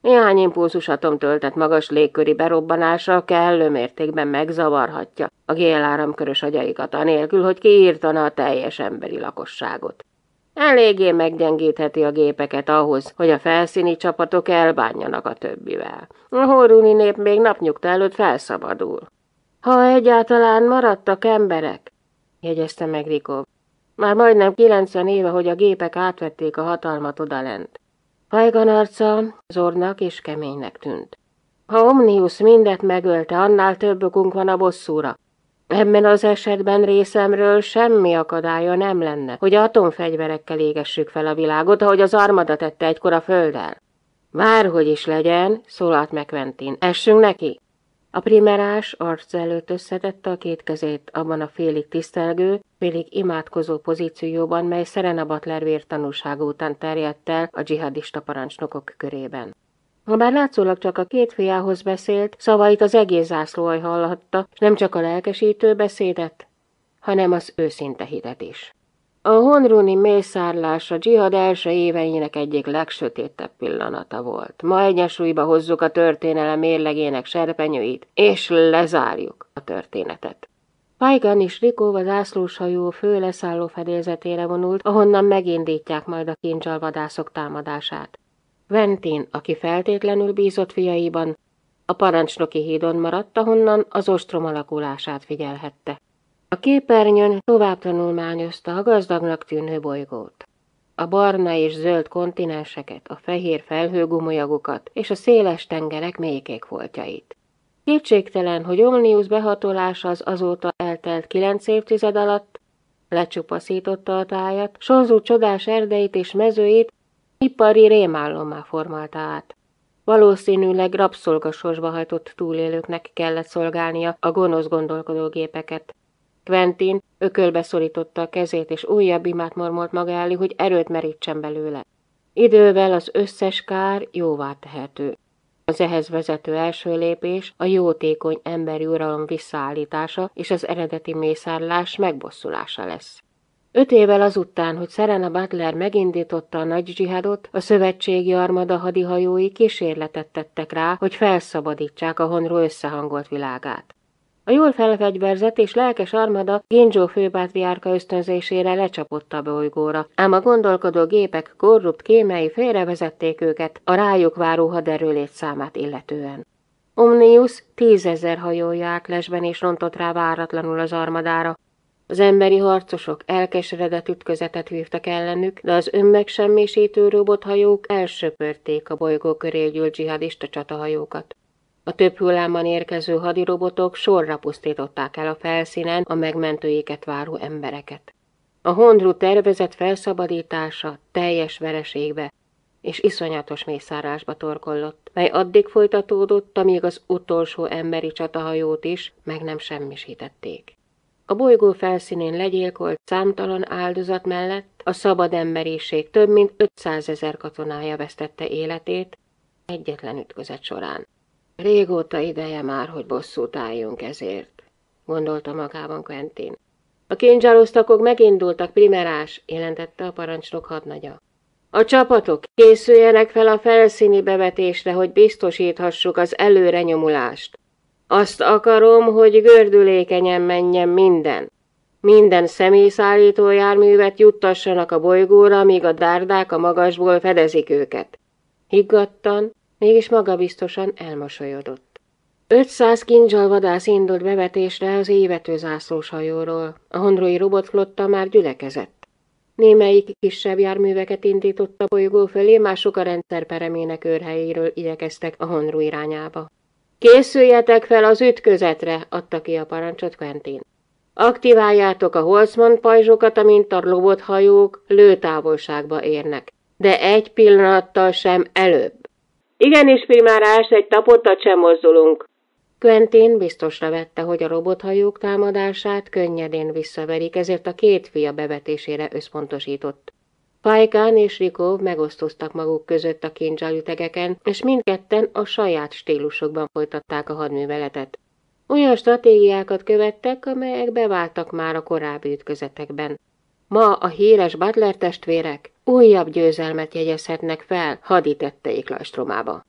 Néhány impulzusatom töltett magas légköri berobbanása kellő mértékben megzavarhatja a géláramkörös agyaikat, anélkül, hogy kiírtana a teljes emberi lakosságot. Eléggé meggyengítheti a gépeket ahhoz, hogy a felszíni csapatok elbánjanak a többivel. A horuni nép még napnyugta előtt felszabadul. Ha egyáltalán maradtak emberek, jegyezte meg Rikov. Már majdnem kilencven éve, hogy a gépek átvették a hatalmat odalent. Fajgan arca zornak és keménynek tűnt. Ha Omnius mindet megölte, annál több okunk van a bosszúra. Ebben az esetben részemről semmi akadálya nem lenne, hogy atomfegyverekkel égessük fel a világot, ahogy az armada tette egykor a földdel. Bárhogy is legyen, szólalt meg Quentin, essünk neki. A primerás arc előtt összetette a két kezét abban a félig tisztelgő, félig imádkozó pozícióban, mely Serena Butler vértanúsága után terjedt el a dzsihadista parancsnokok körében. Habár látszólag csak a két fiához beszélt, szavait az egész zászlóalj hallatta, és nem csak a lelkesítő beszédet, hanem az őszinte hitet is. A honruni mészárlás a dzsihad első éveinek egyik legsötétebb pillanata volt. Ma egyensúlyba hozzuk a történelem mérlegének serpenyőit, és lezárjuk a történetet. Fajgan és Rikov a zászlóshajó fő leszálló fedélzetére vonult, ahonnan megindítják majd a kindzsalvadászok támadását. Quentin, aki feltétlenül bízott fiaiban, a parancsnoki hídon maradt, ahonnan az ostrom alakulását figyelhette. A képernyőn tovább tanulmányozta a gazdagnak tűnő bolygót. A barna és zöld kontinenseket, a fehér felhőgumolyagokat és a széles tengerek mélykék foltjait. Kétségtelen, hogy Omnius behatolása az azóta eltelt kilenc évtized alatt lecsupaszította a tájat, Sonzu csodás erdeit és mezőit ipari rémálommá formálta át. Valószínűleg rabszolgasorsba hajtott túlélőknek kellett szolgálnia a gonosz gondolkodógépeket. Quentin ökölbe szorította a kezét, és újabb imát mormolt maga elé, hogy erőt merítsen belőle. Idővel az összes kár jóvá tehető. Az ehhez vezető első lépés a jótékony emberi uralom visszaállítása és az eredeti mészárlás megbosszulása lesz. Öt évvel azután, hogy Serena Butler megindította a nagy dzsihadot, a szövetségi armada hadihajói kísérletet tettek rá, hogy felszabadítsák a honró összehangolt világát. A jól felfegyverzett és lelkes armada Ginzsó főpátriárka ösztönzésére lecsapott a bolygóra, ám a gondolkodó gépek korrupt kémei félrevezették őket a rájuk váró haderő létszámát illetően. Omnius tízezer hajója átlesben és rontott rá váratlanul az armadára. Az emberi harcosok elkeseredett ütközetet vívtak ellenük, de az önmegsemmisítő robothajók elsöpörték a bolygó köré gyűlt dzsihadista csatahajókat. A több hullámban érkező hadirobotok sorra pusztították el a felszínen a megmentőiket váró embereket. A honru tervezett felszabadítása teljes vereségbe és iszonyatos mészárlásba torkollott, mely addig folytatódott, amíg az utolsó emberi csatahajót is meg nem semmisítették. A bolygó felszínén legyilkolt számtalan áldozat mellett a szabad emberiség több mint ötszázezer katonája vesztette életét egyetlen ütközet során. Régóta ideje már, hogy bosszút álljunk ezért, gondolta magában Quentin. A kindzsálosztakok megindultak, primerás, jelentette a parancsnok hadnagya. A csapatok készüljenek fel a felszíni bevetésre, hogy biztosíthassuk az előrenyomulást. Azt akarom, hogy gördülékenyen menjen minden. Minden személyszállító járművet juttassanak a bolygóra, míg a dárdák a magasból fedezik őket. Higgadtan, mégis magabiztosan elmosolyodott. ötszáz kindzsalvadász indult bevetésre az évető zászlós hajóról. A honrói robotflotta már gyülekezett. Némelyik kisebb járműveket indított a bolygó fölé, mások a rendszer peremének őrhelyéről igyekeztek a honró irányába. Készüljetek fel az ütközetre, adta ki a parancsot Quentin. Aktiváljátok a Holtzman pajzsokat, amint a robothajók lőtávolságba érnek, de egy pillanattal sem előbb. Igenis, primárás, egy tapottat sem mozdulunk. Quentin biztosra vette, hogy a robothajók támadását könnyedén visszaverik, ezért a két fia bevetésére összpontosított. Fajgan és Rikov megosztoztak maguk között a kindzsálütegeken, és mindketten a saját stílusokban folytatták a hadműveletet. Olyan stratégiákat követtek, amelyek beváltak már a korábbi ütközetekben. Ma a híres Butler testvérek újabb győzelmet jegyezhetnek fel hadi tetteik lajstromába.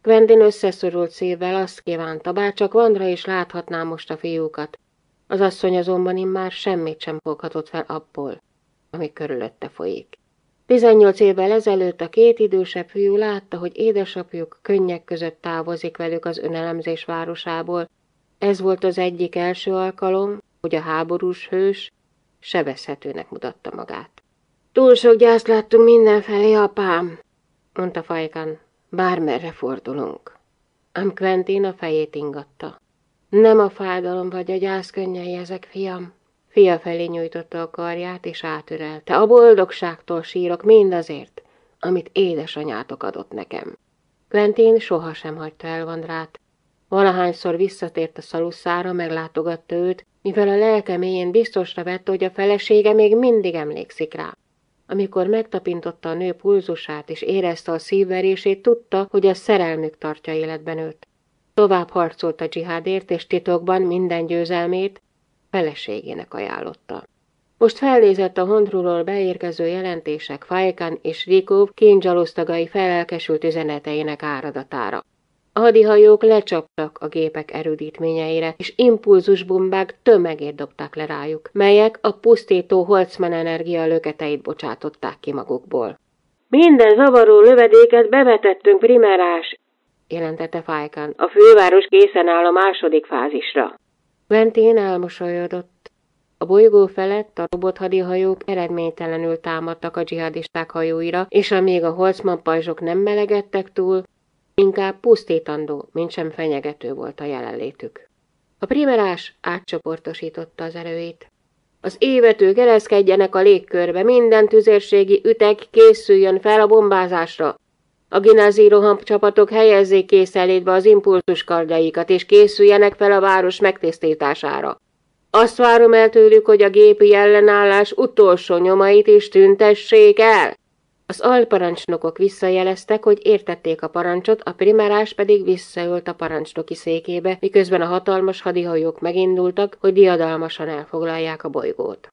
Quentin összeszorult szívvel azt kívánta, bár csak Vandra is láthatná most a fiúkat. Az asszony azonban immár semmit sem foghatott fel abból, ami körülötte folyik. Tizennyolc évvel ezelőtt a két idősebb fiú látta, hogy édesapjuk könnyek között távozik velük az önelemzés városából. Ez volt az egyik első alkalom, hogy a háborús hős sebezhetőnek mutatta magát. Túl sok gyászt láttunk mindenfelé, apám, mondta Fajkan. Bármerre fordulunk. Ám Quentin a fejét ingatta. Nem a fájdalom vagy a gyász könnyei ezek, fiam. Fia felé nyújtotta a karját és átörelte. A boldogságtól sírok mindazért, amit édesanyátok adott nekem. Quentin sohasem hagyta el Vandrát. Valahányszor visszatért a szalusszára, meglátogatta őt, mivel a lelke mélyén biztosra vette, hogy a felesége még mindig emlékszik rá. Amikor megtapintotta a nő pulzusát és érezte a szívverését, tudta, hogy a szerelmük tartja életben őt. Tovább harcolt a dzsihádért, és titokban minden győzelmét feleségének ajánlotta. Most felnézett a Hondrúról beérkező jelentések Fajkan és Rikov kindzsalusztagai felelkesült üzeneteinek áradatára. A hadihajók lecsaptak a gépek erődítményeire, és impulzusbombák tömegét dobták le rájuk, melyek a pusztító Holtzman energia löketeit bocsátották ki magukból. Minden zavaró lövedéket bevetettünk, primerás, jelentette Fajkan. A főváros készen áll a második fázisra. Quentin elmosolyodott. A bolygó felett a robothadihajók eredménytelenül támadtak a dzsihadisták hajóira, és amíg a Holtzman pajzsok nem melegedtek túl, inkább pusztítandó, mintsem fenyegető volt a jelenlétük. A primerás átcsoportosította az erőit. Az évetők ereszkedjenek a légkörbe, minden tüzérségi üteg készüljön fel a bombázásra. A ginázi rohamcsapatok helyezzék készenlétbe az impulzuskardjaikat, és készüljenek fel a város megtisztítására. Azt várom el tőlük, hogy a gépi ellenállás utolsó nyomait is tüntessék el. Az alparancsnokok visszajeleztek, hogy értették a parancsot, a primerás pedig visszaült a parancsnoki székébe, miközben a hatalmas hadihajók megindultak, hogy diadalmasan elfoglalják a bolygót.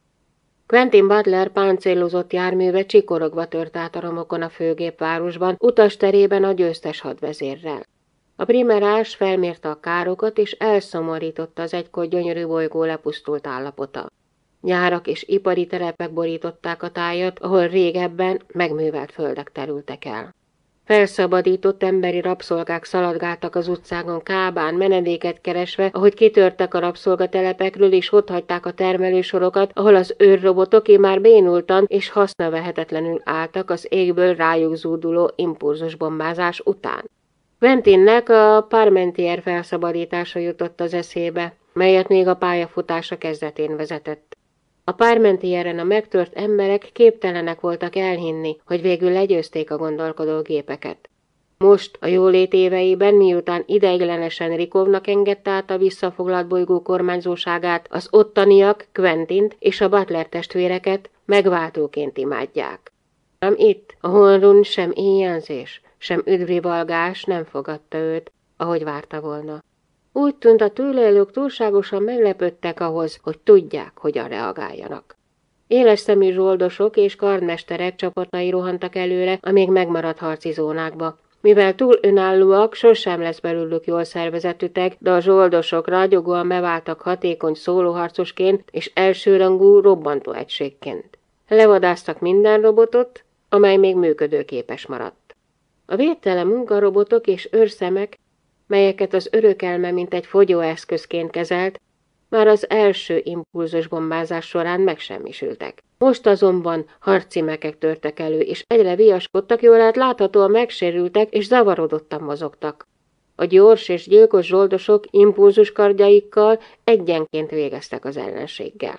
Quentin Butler páncélozott járműve csikorogva tört át a romokon a főgépvárosban, utasterében a győztes hadvezérrel. A primerás felmérte a károkat, és elszomorította az egykor gyönyörű bolygó lepusztult állapota. Nyárak és ipari telepek borították a tájat, ahol régebben megművelt földek terültek el. Felszabadított emberi rabszolgák szaladgáltak az utcágon kábán, menedéket keresve, ahogy kitörtek a rabszolgatelepekről, és otthagyták a termelősorokat, ahol az őrrobotok immár bénultan és hasznavehetetlenül álltak az égből rájuk zúduló impulzus bombázás után. Quentinnek a Parmentier felszabadítása jutott az eszébe, melyet még a pályafutása kezdetén vezetett. A Parmentieren a megtört emberek képtelenek voltak elhinni, hogy végül legyőzték a gondolkodó gépeket. Most, a jólét éveiben, miután ideiglenesen Rikovnak engedte át a visszafoglalt bolygó kormányzóságát, az ottaniak Quentint és a Butler testvéreket megváltóként imádják. Ám itt, a Honrun sem éjjelzés, sem üdvrivalgás nem fogadta őt, ahogy várta volna. Úgy tűnt, a túlélők túlságosan meglepődtek ahhoz, hogy tudják, hogyan reagáljanak. Éles szemű zsoldosok és karmesterek csapatai rohantak előre a még megmaradt harci zónákba. Mivel túl önállóak, sosem lesz belőlük jól szervezett üteg, de a zsoldosok ragyogóan beváltak hatékony szólóharcosként és elsőrangú robbantó egységként. Levadáztak minden robotot, amely még működőképes maradt. A védtelen munkarobotok és őrszemek, melyeket az örökelme mint egy fogyóeszközként kezelt, már az első impulzus bombázás során megsemmisültek. Most azonban harcimekek törtek elő, és egyre viaskodtak, jól lehet láthatóan megsérültek és zavarodottan mozogtak. A gyors és gyilkos zsoldosok impulzuskardjaikkal egyenként végeztek az ellenséggel.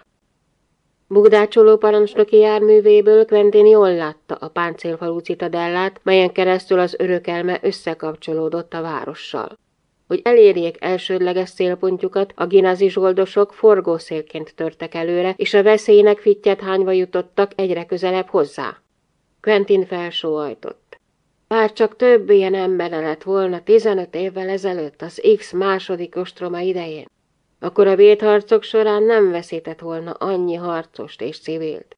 Bugdácsoló parancsnoki járművéből Quentin jól látta a páncélfalú citadellát, melyen keresztül az örökelme összekapcsolódott a várossal. Hogy elérjék elsődleges célpontjukat, a ginázi zsoldosok forgószélként törtek előre, és a veszélynek fittyet hányva jutottak egyre közelebb hozzá. Quentin felsóhajtott. Bár csak több ilyen embere lett volna tizenöt évvel ezelőtt az X második ostroma idején, akkor a védharcok során nem veszített volna annyi harcost és civilt.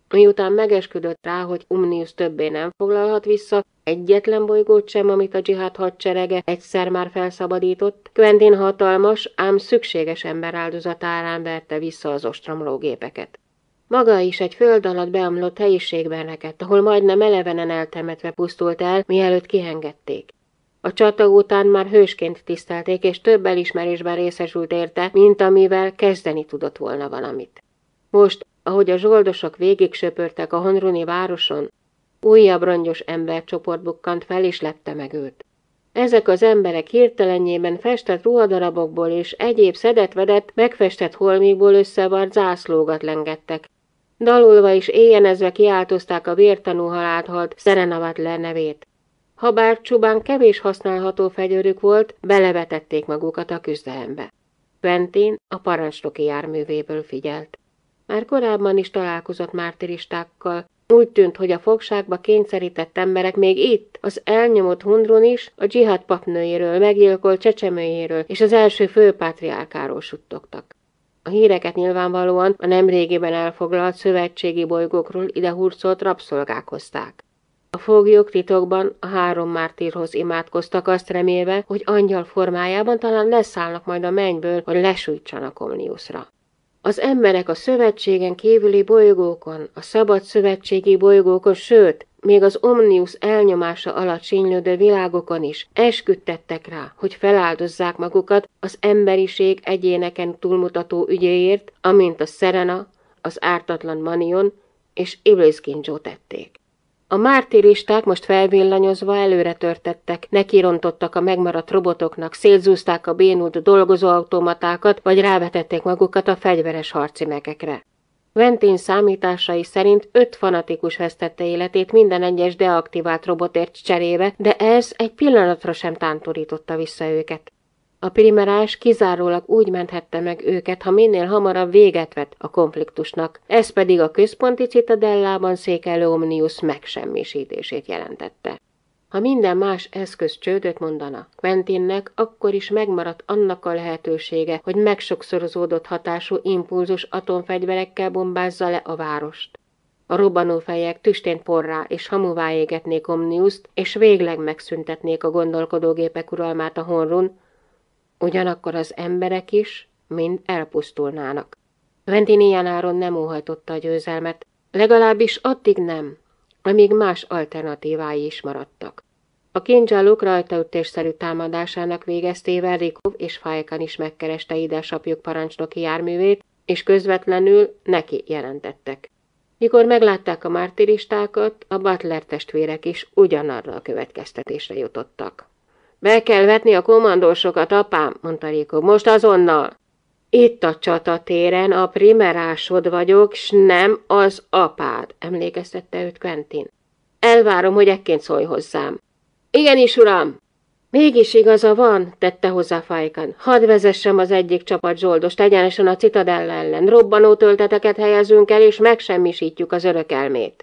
Miután megesküdött rá, hogy Omnius többé nem foglalhat vissza egyetlen bolygót sem, amit a dzsihád hadserege egyszer már felszabadított, Quentin hatalmas, ám szükséges ember áldozatárán verte vissza az ostromlógépeket. Maga is egy föld alatt beomlott helyiségben rekedt, ahol majdnem elevenen eltemetve pusztult el, mielőtt kihengették. A csata után már hősként tisztelték, és több elismerésben részesült érte, mint amivel kezdeni tudott volna valamit. Most, ahogy a zsoldosok végig söpörtek a honruni városon, újabb rongyos embercsoport bukkant fel, és lepte meg őt. Ezek az emberek hirtelenjében festett ruhadarabokból és egyéb szedett-vedett, megfestett holmikból összevart zászlógat lengettek. Dalulva és éjjenezve kiáltozták a vértanú halált halt Serena Butler nevét. Habár csupán kevés használható fegyverük volt, belevetették magukat a küzdelembe. Quentin a parancsnoki járművéből figyelt. Már korábban is találkozott mártiristákkal. Úgy tűnt, hogy a fogságba kényszerített emberek még itt, az elnyomott Hundron is, a dzsihád papnőjéről, meggyilkolt csecsemőjéről és az első főpátriárkáról suttogtak. A híreket nyilvánvalóan a nemrégiben elfoglalt szövetségi bolygókról ide hurcolt rabszolgák hozták. A foglyok titokban a három mártírhoz imádkoztak, azt remélve, hogy angyal formájában talán leszállnak majd a mennyből, hogy lesújtsanak Omniusra. Az emberek a szövetségen kívüli bolygókon, a szabad szövetségi bolygókon, sőt, még az Omnius elnyomása alatt sínylődő világokon is esküdtettek rá, hogy feláldozzák magukat az emberiség egyéneken túlmutató ügyéért, amint a Serena, az ártatlan Manion és Iblis Kinjo tették. A mártiristák most felvillanyozva előre törtettek, nekirontottak a megmaradt robotoknak, szétzúzták a bénult dolgozóautomatákat, vagy rávetették magukat a fegyveres harci mekekre. Quentin számításai szerint öt fanatikus vesztette életét minden egyes deaktivált robotért cserébe, de ez egy pillanatra sem tántorította vissza őket. A primerás kizárólag úgy menthette meg őket, ha minél hamarabb véget vet a konfliktusnak, ez pedig a központi citadellában székelő Omnius megsemmisítését jelentette. Ha minden más eszköz csődöt mondana, Quentinnek akkor is megmaradt annak a lehetősége, hogy megsokszorozódott hatású impulzus atomfegyverekkel bombázza le a várost. A robbanófejek tüstént porrá és hamuvá égetnék Omniust, és végleg megszüntetnék a gondolkodógépek uralmát a Honrun, ugyanakkor az emberek is mind elpusztulnának. Quentin ilyen áron nem óhajtotta a győzelmet, legalábbis addig nem, amíg más alternatívái is maradtak. A kindzsálók rajtaütésszerű támadásának végeztével Rykov és Fajkan is megkereste édesapjuk parancsnoki járművét, és közvetlenül neki jelentettek. Mikor meglátták a mártiristákat, a Butler testvérek is ugyanarra a következtetésre jutottak. Be kell vetni a kommandósokat, apám, mondta Rykov, most azonnal. Itt a csatatéren a primerásod vagyok, s nem az apád, emlékeztette őt Quentin. Elvárom, hogy ekként szólj hozzám. Igenis, uram! Mégis igaza van, tette hozzá Fajkan. Hadd vezessem az egyik csapat zsoldost egyenesen a citadella ellen. Robbanó tölteteket helyezünk el, és megsemmisítjük az örökelmét.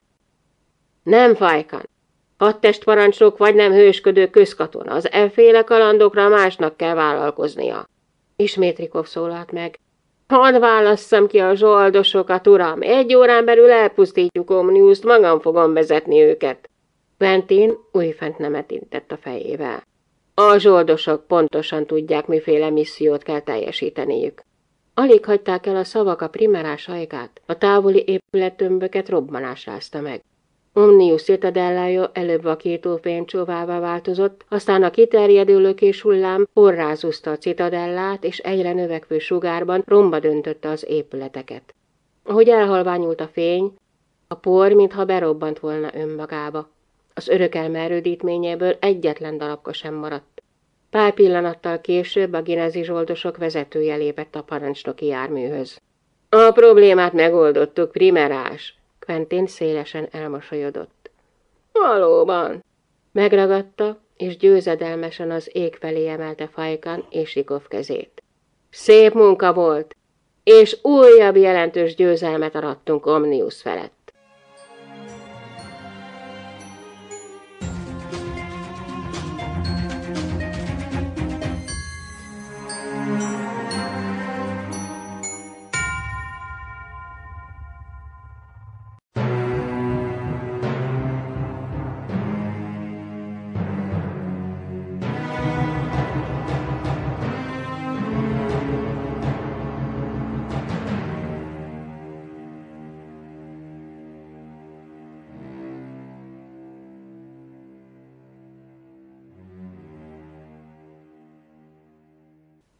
Nem, Fajkan. Hadtestparancsnok vagy nem hősködő közkatona. Az efféle kalandokra másnak kell vállalkoznia. Ismét Rykov szólalt meg. Hadd válasszam ki a zsoldosokat, uram. Egy órán belül elpusztítjuk Omniust, magam fogom vezetni őket. Quentin újfent nemet intett a fejével. A zsoldosok pontosan tudják, miféle missziót kell teljesíteniük. Alig hagyták el a szavak a primerás ajkát, a távoli épülettömböket robbanás rázta meg. Omnius citadellája előbb vakító fénycsóvává változott, aztán a kiterjedő lökés hullám porrázúzta a citadellát, és egyre növekvő sugárban romba döntötte az épületeket. Ahogy elhalványult a fény, a por, mintha berobbant volna önmagába. Az örökelme erődítményéből egyetlen darabka sem maradt. Pár pillanattal később a ginezi zsoldosok vezetője lépett a parancsnoki járműhöz. A problémát megoldottuk, primerás. Quentin szélesen elmosolyodott. Valóban. Megragadta, és győzedelmesen az ég felé emelte Fajkan és Rykov kezét. Szép munka volt, és újabb jelentős győzelmet arattunk Omnius felett.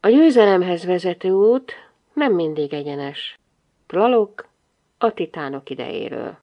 A győzelemhez vezető út nem mindig egyenes. Prolog a titánok idejéről.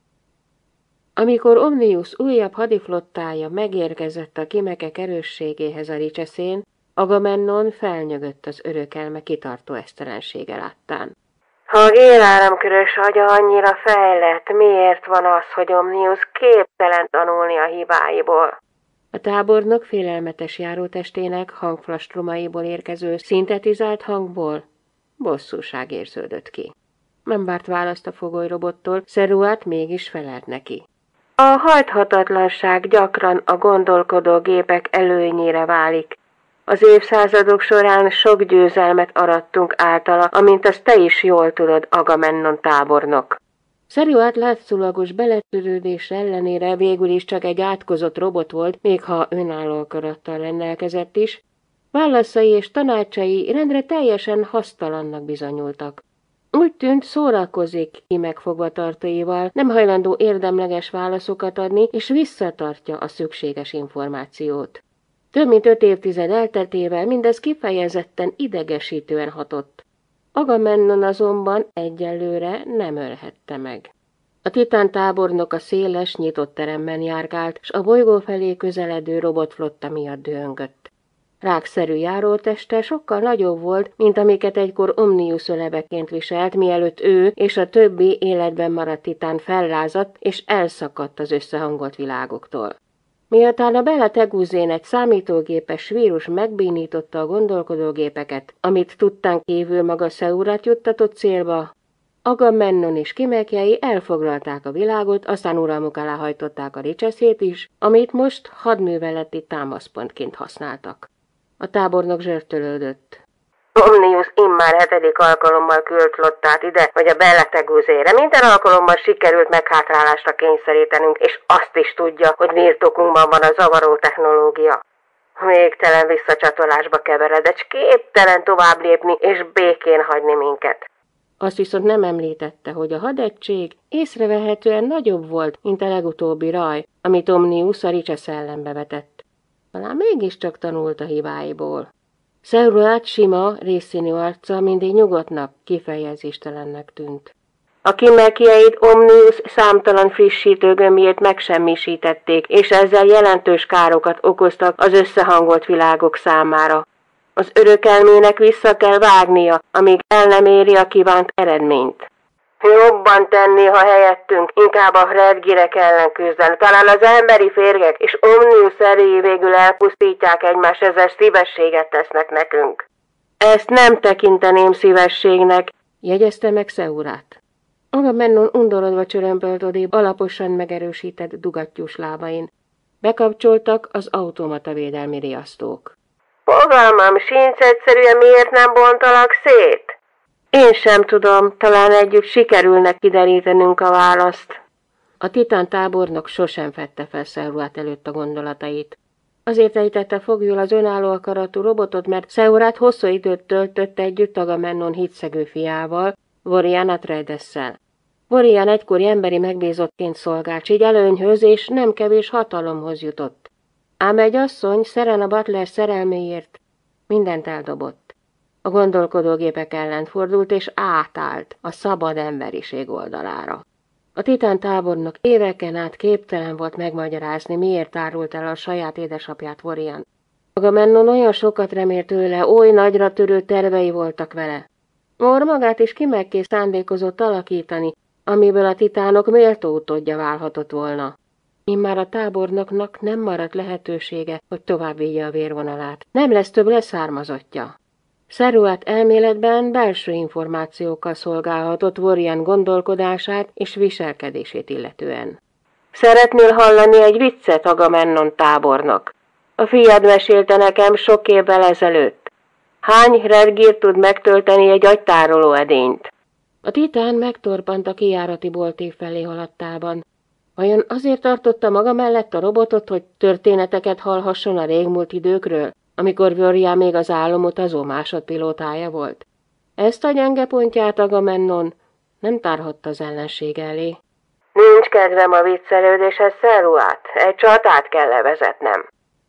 Amikor Omnius újabb hadiflottája megérkezett a kimekek erősségéhez a Ricseszén, Agamennon felnyögött az örökelme kitartó esztelensége láttán. Ha a géláramkörös agya annyira fejlett, miért van az, hogy Omnius képtelen tanulni a hibáiból? A tábornok félelmetes járótestének hangflastromaiból érkező szintetizált hangból bosszúság érződött ki. Nem várt választ a fogolyrobottól, Szeruát mégis felelt neki. A hajthatatlanság gyakran a gondolkodó gépek előnyére válik. Az évszázadok során sok győzelmet arattunk általa, amint azt te is jól tudod, Agamennon tábornok. Szeruát látszólagos beletörődés ellenére végül is csak egy átkozott robot volt, még ha önálló akarattal rendelkezett is. Válaszai és tanácsai rendre teljesen hasztalannak bizonyultak. Úgy tűnt, szórakozik ki megfogvatartóival, nem hajlandó érdemleges válaszokat adni, és visszatartja a szükséges információt. Több mint öt évtized elteltével mindez kifejezetten idegesítően hatott. Agamennon azonban egyelőre nem ölhette meg. A titán tábornok a széles, nyitott teremben járkált, s a bolygó felé közeledő robotflotta miatt dühöngött. Rákszerű járóteste sokkal nagyobb volt, mint amiket egykor Omnius ölebeként viselt, mielőtt ő és a többi életben maradt titán fellázadt és elszakadt az összehangolt világoktól. Miután a Bela Teguzén egy számítógépes vírus megbénította a gondolkodógépeket, amit tudtán kívül maga Szeurat juttatott célba, Agamennon és kimekjei elfoglalták a világot, aztán uralmuk alá hajtották a Ricseszét is, amit most hadműveleti támaszpontként használtak. A tábornok zsörtölődött. Omnius immár hetedik alkalommal küld flottát ide, vagy a Bela Teguzére. Minden alkalommal sikerült meghátrálásra kényszerítenünk, és azt is tudja, hogy birtokunkban van a zavaró technológia. Végtelen visszacsatolásba kevered, és képtelen tovább lépni és békén hagyni minket. Azt viszont nem említette, hogy a hadegység észrevehetően nagyobb volt, mint a legutóbbi raj, amit Omnius a Ricsesz ellenbe vetett. Talán mégiscsak tanult a hibáiból. Szeruát sima, részszínű arca mindig nyugodtnak, kifejezéstelennek tűnt. A kimekjeid Omnius számtalan frissítőgömbjét megsemmisítették, és ezzel jelentős károkat okoztak az összehangolt világok számára. Az örökelmének vissza kell vágnia, amíg el nem éri a kívánt eredményt. Jobban tenni, ha helyettünk, inkább a Redgirek ellen küzdeni. Talán az emberi férgek és Omnius erői végül elpusztítják egymást, ezzel szívességet tesznek nekünk. Ezt nem tekinteném szívességnek, jegyezte meg Szeurát. Agamennon undorodva csörömpölt odébb alaposan megerősített dugattyús lábain. Bekapcsoltak az automata védelmi riasztók. Fogalmam sincs, egyszerűen miért nem bontalak szét? Én sem tudom, talán együtt sikerülnek kiderítenünk a választ. A titán tábornok sosem fedte fel Szeurat előtt a gondolatait. Azért ejtette foglyul az önálló akaratú robotot, mert Szeurát hosszú időt töltött együtt Agamennon hitszegő fiával, Vorian Atreidesszel. Vorian egykori emberi megbízottként szolgált, így előnyhöz és nem kevés hatalomhoz jutott. Ám egy asszony Serena Butler szerelméért mindent eldobott. A gondolkodógépek ellen fordult és átállt a szabad emberiség oldalára. A titán tábornok éveken át képtelen volt megmagyarázni, miért árult el a saját édesapját Vorian. Agamennon olyan sokat remélt tőle, oly nagyra törő tervei voltak vele. Or magát is kimekké szándékozott alakítani, amiből a titánok méltó utódja válhatott volna. Immár a tábornoknak nem maradt lehetősége, hogy tovább vigye a vérvonalát. Nem lesz több leszármazottja. Szeruát elméletben belső információkkal szolgálhatott Vorian gondolkodását és viselkedését illetően. Szeretnél hallani egy viccet, Agamennon tábornok? A fiad mesélte nekem sok évvel ezelőtt. Hány Redgir tud megtölteni egy agytároló edényt? A titán megtorpant a kijárati boltív felé haladtában. Vajon azért tartotta maga mellett a robotot, hogy történeteket hallhasson a régmúlt időkről, amikor Vorian még az álomutazó másodpilótája volt? Ezt a gyenge pontját Agamennon nem tárhatta az ellenség elé. Nincs kedvem a viccelődéshez, Szeruát. Egy csatát kell levezetnem.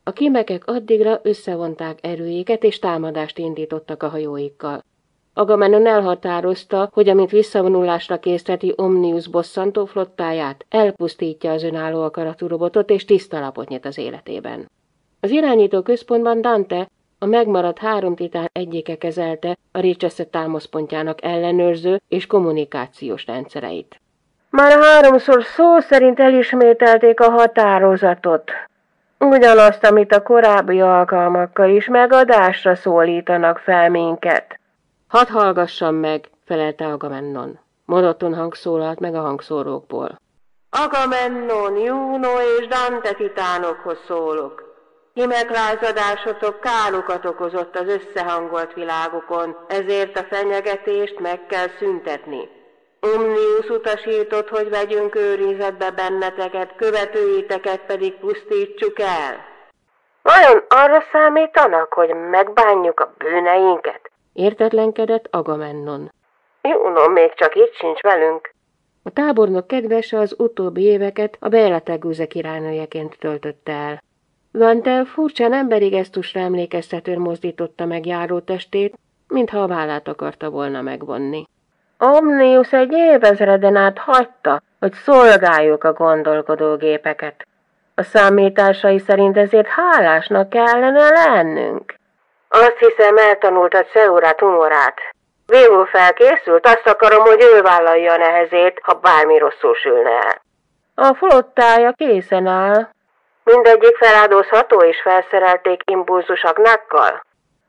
A kimekek addigra összevonták erőiket és támadást indítottak a hajóikkal. Agamemnon elhatározta, hogy amint visszavonulásra készteti Omnius bosszantó flottáját, elpusztítja az önálló akaratú robotot és tiszta lapot nyit az életében. Az irányító központban Dante, a megmaradt három titán egyike kezelte a Richesze támaszpontjának ellenőrző és kommunikációs rendszereit. Már háromszor szó szerint elismételték a határozatot. Ugyanazt, amit a korábbi alkalmakkal is megadásra szólítanak fel minket. Hadd hallgassam meg, felelte Agamemnon. Monotón hang szólalt meg a hangszórókból. Agamemnon, Juno és Dante titánokhoz szólok. Himeklázadásotok károkat okozott az összehangolt világokon, ezért a fenyegetést meg kell szüntetni. Omnius utasított, hogy vegyünk őrizetbe benneteket, követőiteket pedig pusztítsuk el. Vajon arra számítanak, hogy megbánjuk a bűneinket? Értetlenkedett Agamemnon. Juno még csak itt sincs velünk. A tábornok kedvese az utóbbi éveket a Beeletegúze királynőjeként töltötte el. Dante furcsán emberi gesztusra emlékeztetően mozdította meg járótestét, mintha a vállát akarta volna megvonni. Omnius egy évezreden át hagyta, hogy szolgáljuk a gondolkodógépeket. A számításai szerint ezért hálásnak kellene lennünk. Azt hiszem, eltanultad Szeurát humorát. Végül felkészült, azt akarom, hogy ő vállalja a nehezét, ha bármi rosszul sülne el. A flottája készen áll. Mindegyik feláldozható és felszerelték impulzusaknákkal?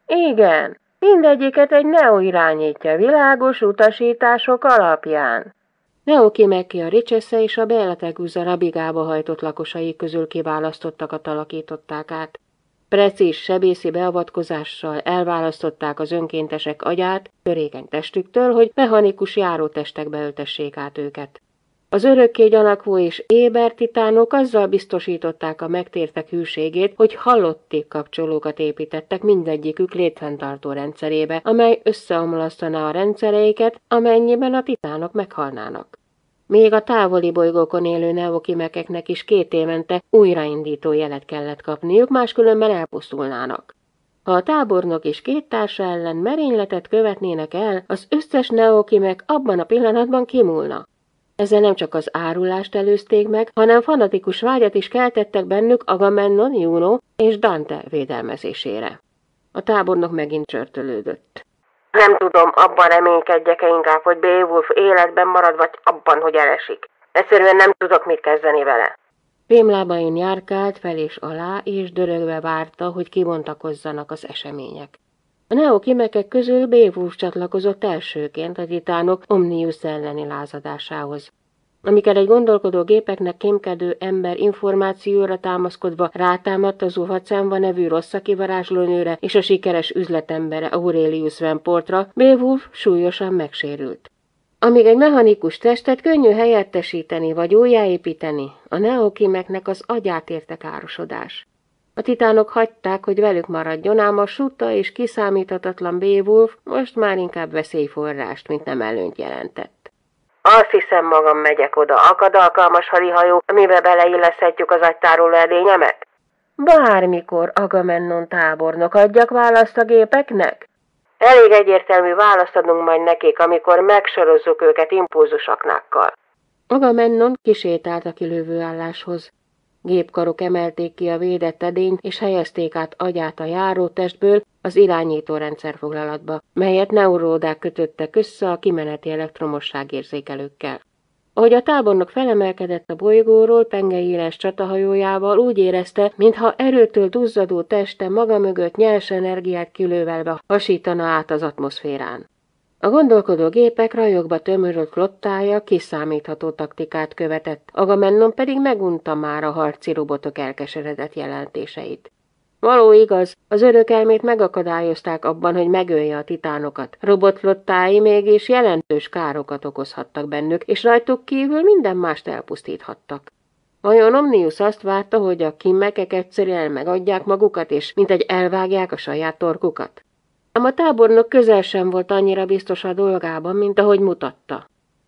Igen, mindegyiket egy Neo irányítja világos utasítások alapján. Neo Kimeki a Richesze és a Beeletegúze rabigába hajtott lakosai közül kiválasztottakat alakították át. Precíz sebészi beavatkozással elválasztották az önkéntesek agyát törékeny testüktől, hogy mechanikus járótestekbe öltessék át őket. Az örökké gyanakvó és éber titánok azzal biztosították a megtértek hűségét, hogy halottig kapcsolókat építettek mindegyikük létfenntartó rendszerébe, amely összeomlasztaná a rendszereiket, amennyiben a titánok meghalnának. Még a távoli bolygókon élő neokimekeknek is két évente újraindító jelet kellett kapniuk, máskülönben elpusztulnának. Ha a tábornok és két társa ellen merényletet követnének el, az összes neokimek abban a pillanatban kimúlna. Ezzel nem csak az árulást előzték meg, hanem fanatikus vágyat is keltettek bennük Agamemnon, Juno és Dante védelmezésére. A tábornok megint csörtölődött. Nem tudom, abban reménykedjek-e inkább, hogy Beowulf életben marad, vagy abban, hogy elesik. Egyszerűen nem tudok mit kezdeni vele. Fémlábain járkált fel és alá, és dörögve várta, hogy kibontakozzanak az események. A neokimekek közül Beowulf csatlakozott elsőként a titánok Omnius elleni lázadásához. Amikor egy gondolkodó gépeknek kémkedő ember információra támaszkodva rátámadt az Uhacenva nevű rosszakivarázslónőre és a sikeres üzletembere Aurelius Venportra, Beowulf súlyosan megsérült. Amíg egy mechanikus testet könnyű helyettesíteni vagy újjáépíteni, a neokimeknek az agyát érte károsodás. A titánok hagyták, hogy velük maradjon, ám a sutta és kiszámíthatatlan Beowulf most már inkább veszélyforrást, mint nem előnyt jelentett. Azt hiszem, magam megyek oda. Akad alkalmas hadihajó, amibe beleilleszthetjük az agytároló edényemet? Bármikor, Agamemnon tábornok, adjak választ a gépeknek? Elég egyértelmű választ adunk majd nekik, amikor megsorozzuk őket impulzusaknákkal. Agamemnon kisétált a kilövő álláshoz. Gépkarok emelték ki a védett edényt, és helyezték át agyát a járótestből az irányító rendszerfoglalatba, melyet neuródák kötöttek össze a kimeneti elektromosságérzékelőkkel. Ahogy a tábornok felemelkedett a bolygóról tengely éles csatahajójával, úgy érezte, mintha erőtől duzzadó teste maga mögött nyers energiát kilövelve hasítana át az atmoszférán. A gondolkodó gépek rajokba tömörült flottája kiszámítható taktikát követett, Agamemnon pedig megunta már a harci robotok elkeseredett jelentéseit. Való igaz, az örökelmét megakadályozták abban, hogy megölje a titánokat. Robotflottái mégis jelentős károkat okozhattak bennük, és rajtuk kívül minden mást elpusztíthattak. Vajon Omnius azt várta, hogy a kimmekek egyszerűen megadják magukat, és mintegy elvágják a saját torkukat? Ám a tábornok közel sem volt annyira biztos a dolgában, mint ahogy mutatta.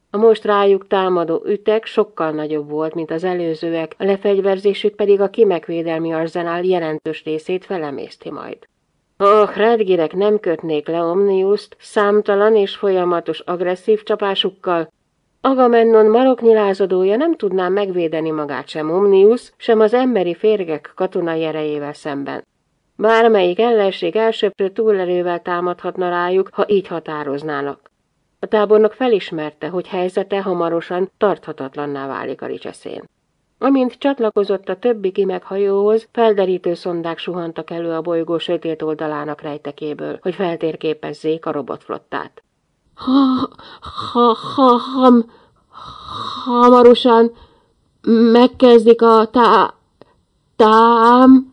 A most rájuk támadó ütek sokkal nagyobb volt, mint az előzőek, a lefegyverzésük pedig a kimekvédelmi arzenál jelentős részét felemészti majd. Ha a Hredgirek nem kötnék le Omniust számtalan és folyamatos agresszív csapásukkal, Agamennon maroknyilázodója nem tudná megvédeni magát sem Omnius, sem az emberi férgek katonai erejével szemben. Bármelyik ellenség elsöprő túlerővel támadhatna rájuk, ha így határoznának. A tábornok felismerte, hogy helyzete hamarosan tarthatatlanná válik a Ricseszén. Amint csatlakozott a többi kimeghajóhoz, felderítő szondák suhantak elő a bolygó sötét oldalának rejtekéből, hogy feltérképezzék a robotflottát. Ha, ha, ha, ham, hamarosan megkezdik a tá, tám,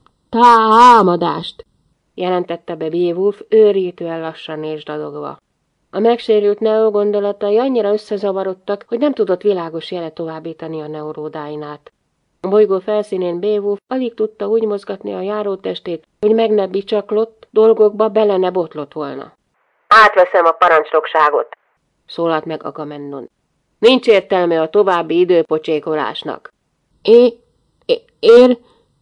támadást, jelentette be Beowulf őrítően lassan és dadogva. A megsérült Neo gondolatai annyira összezavarodtak, hogy nem tudott világos jelet továbbítani a neuródáinát. A bolygó felszínén Beowulf alig tudta úgy mozgatni a járótestét, hogy meg ne bicsaklott, dolgokba bele ne botlott volna. Átveszem a parancsnokságot, szólalt meg Agamennon. Nincs értelme a további időpocsékolásnak. É, é ér,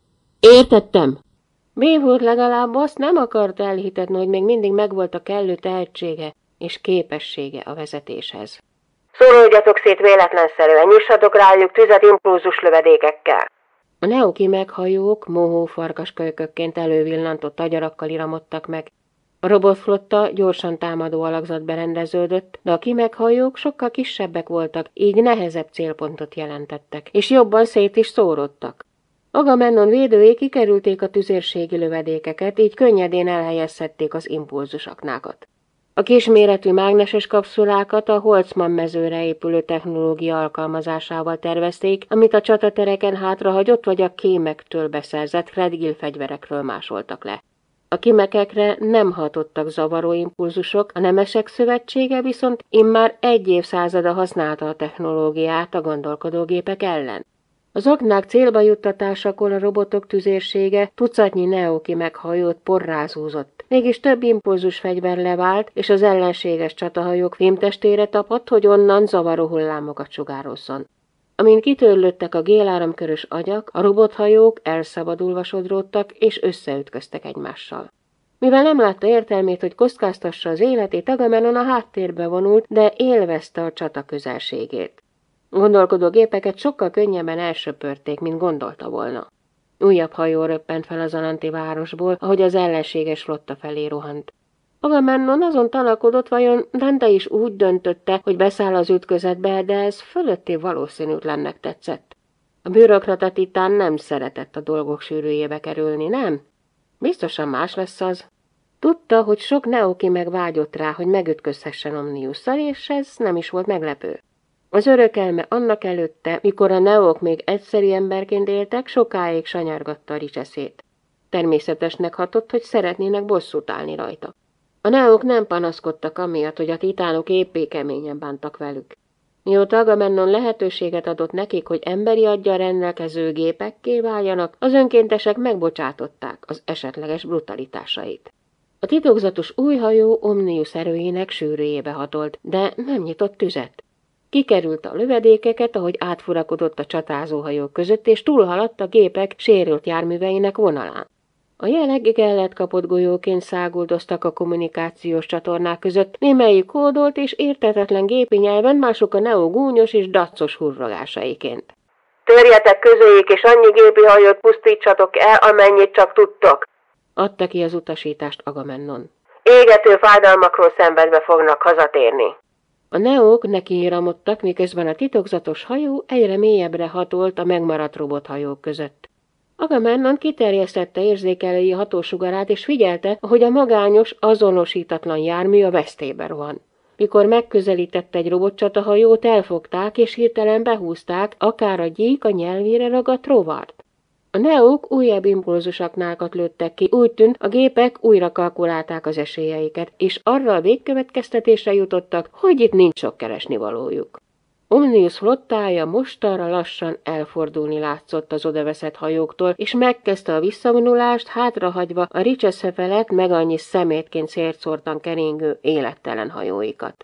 értettem. Beowulf legalább azt nem akarta elhitetni, hogy még mindig megvolt a kellő tehetsége és képessége a vezetéshez. Szólódjatok szét véletlenszerűen, nyissatok rájuk tüzet impulzus lövedékekkel. A neoki meghajók mohó farkaskölykökként elővillantott agyarakkal iramodtak meg. A robotflotta gyorsan támadó alakzatba rendeződött, de a kimeghajók sokkal kisebbek voltak, így nehezebb célpontot jelentettek, és jobban szét is szórodtak. Agamennon védői kikerülték a tüzérségi lövedékeket, így könnyedén elhelyezhették az impulzusaknákat. A kisméretű mágneses kapszulákat a Holtzman mezőre épülő technológia alkalmazásával tervezték, amit a csatatereken hátrahagyott vagy a kémektől beszerzett Hredgil fegyverekről másoltak le. A kimekekre nem hatottak zavaró impulzusok, a Nemesek Szövetsége viszont immár egy évszázada használta a technológiát a gondolkodógépek ellen. Az aknák célba juttatásakor a robotok tüzérsége tucatnyi neoki meghajót porrázúzott. Mégis több impulzus fegyver levált, és az ellenséges csatahajók fémtestére tapadt, hogy onnan zavaró hullámokat sugározzon. Amint kitörlődtek a géláramkörös agyak, a robothajók elszabadulva sodródtak és összeütköztek egymással. Mivel nem látta értelmét, hogy kockáztassa az életét, Agamennon a háttérbe vonult, de élvezte a csata közelségét. Gondolkodó gépeket sokkal könnyebben elsöpörték, mint gondolta volna. Újabb hajó röppent fel az Alanti városból, ahogy az ellenséges flotta felé rohant. Agamennon azon tanakodott, vajon Dante is úgy döntötte, hogy beszáll az ütközetbe, de ez fölötté valószínűtlennek tetszett. A bürokrata titán nem szeretett a dolgok sűrűjébe kerülni, nem? Biztosan más lesz az. Tudta, hogy sok neoki megvágyott rá, hogy megütközhessen Omniusszal, és ez nem is volt meglepő. Az örökelme annak előtte, mikor a neók még egyszeri emberként éltek, sokáig sanyargatta a Ricseszét. Természetesnek hatott, hogy szeretnének bosszút állni rajta. A neók nem panaszkodtak amiatt, hogy a titánok éppé keményen bántak velük. Mióta Agamennon lehetőséget adott nekik, hogy emberi aggyal rendelkező gépekké váljanak, az önkéntesek megbocsátották az esetleges brutalitásait. A titokzatos új hajó Omnius erőjének sűrűjébe hatolt, de nem nyitott tüzet. Kikerült a lövedékeket, ahogy átfurakodott a csatázóhajók között, és túlhaladt a gépek sérült járműveinek vonalán. A jelenleg ellet kapott golyóként száguldoztak a kommunikációs csatornák között, némelyik kódolt és érthetetlen gépi nyelven, mások a neo gúnyos és daccos hurrogásaiként. Törjetek közéjük, és annyi gépi hajót pusztítsatok el, amennyit csak tudtok, adta ki az utasítást Agamennon. Égető fájdalmakról szenvedve fognak hazatérni. A neók nekiíramodtak, miközben a titokzatos hajó egyre mélyebbre hatolt a megmaradt robothajók között. Agamennon kiterjesztette érzékelői hatósugarát, és figyelte, ahogy a magányos, azonosítatlan jármű a vesztébe rohan. Mikor megközelített egy robotcsatahajót, elfogták, és hirtelen behúzták, akár a gyík a nyelvére ragadt rovart. A neók újabb impulzusaknákat lőttek ki, úgy tűnt, a gépek újra kalkulálták az esélyeiket, és arra a végkövetkeztetésre jutottak, hogy itt nincs sok keresnivalójuk. Omnius flottája mostanra lassan elfordulni látszott az odaveszett hajóktól, és megkezdte a visszavonulást, hátrahagyva a Ricsesz felett meg annyi szemétként szétszórtan keringő élettelen hajóikat.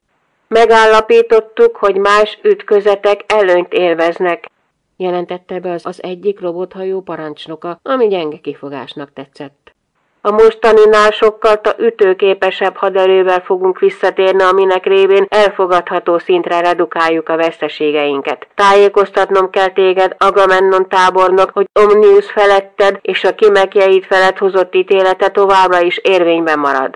Megállapítottuk, hogy más ütközetek előnyt élveznek, jelentette be az, az egyik robothajó parancsnoka, ami gyenge kifogásnak tetszett. A mostaninál sokkal ütőképesebb haderővel fogunk visszatérni, aminek révén elfogadható szintre redukáljuk a veszteségeinket. Tájékoztatnom kell téged, Agamennon tábornok, hogy Omnius feletted és a kimekjeid felett hozott ítélete továbbra is érvényben marad.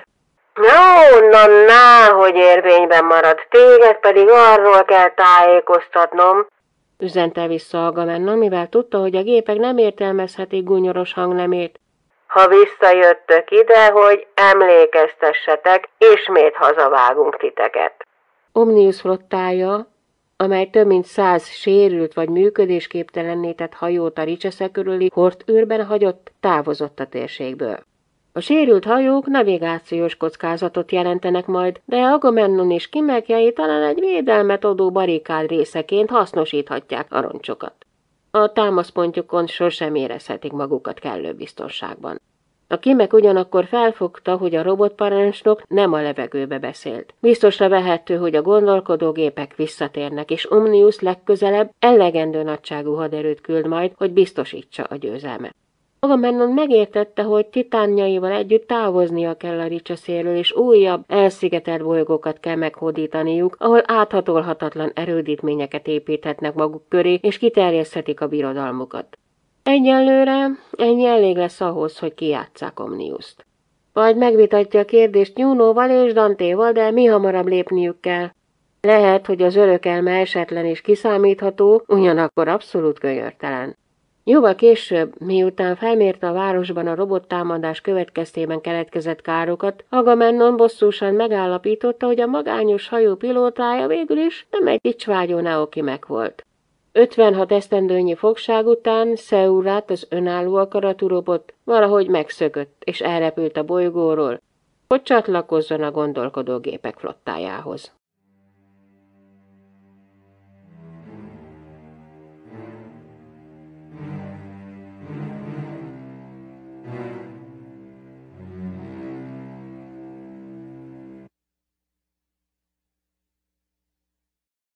No, na, na, hogy érvényben marad, téged pedig arról kell tájékoztatnom, üzente vissza Agamennon, mivel tudta, hogy a gépek nem értelmezhetik gúnyoros hangnemét. Ha visszajöttök ide, hogy emlékeztessetek, ismét hazavágunk titeket. Omnius flottája, amely több mint száz sérült vagy működésképtelenné tett hajót a Ricsesze körüli hortűrben hagyott, távozott a térségből. A sérült hajók navigációs kockázatot jelentenek majd, de Agamennon és kimekjei talán egy védelmet adó barikád részeként hasznosíthatják a roncsokat. A támaszpontjukon sosem érezhetik magukat kellő biztonságban. A kimek ugyanakkor felfogta, hogy a robotparancsnok nem a levegőbe beszélt. Biztosra vehető, hogy a gondolkodógépek visszatérnek, és Omnius legközelebb elegendő nagyságú haderőt küld majd, hogy biztosítsa a győzelmet. Agamennon megértette, hogy titánjaival együtt távoznia kell a Ricseszéről, és újabb, elszigetelt bolygókat kell meghódítaniuk, ahol áthatolhatatlan erődítményeket építhetnek maguk köré, és kiterjeszthetik a birodalmukat. Egyelőre ennyi elég lesz ahhoz, hogy kijátsszák Omniust. Majd megvitatja a kérdést Junoval és Dantéval, de mi hamarabb lépniük kell. Lehet, hogy az örökelme esetlen és kiszámítható, ugyanakkor abszolút könyörtelen. Jóval később, miután felmérte a városban a robottámadás következtében keletkezett károkat, Agamennon bosszúsan megállapította, hogy a magányos hajó pilótája végül is nem egy dicsvágyó Neokimek volt. ötvenhat esztendőnyi fogság után Seurat, az önálló akaratú robot valahogy megszökött és elrepült a bolygóról, hogy csatlakozzon a gondolkodógépek flottájához.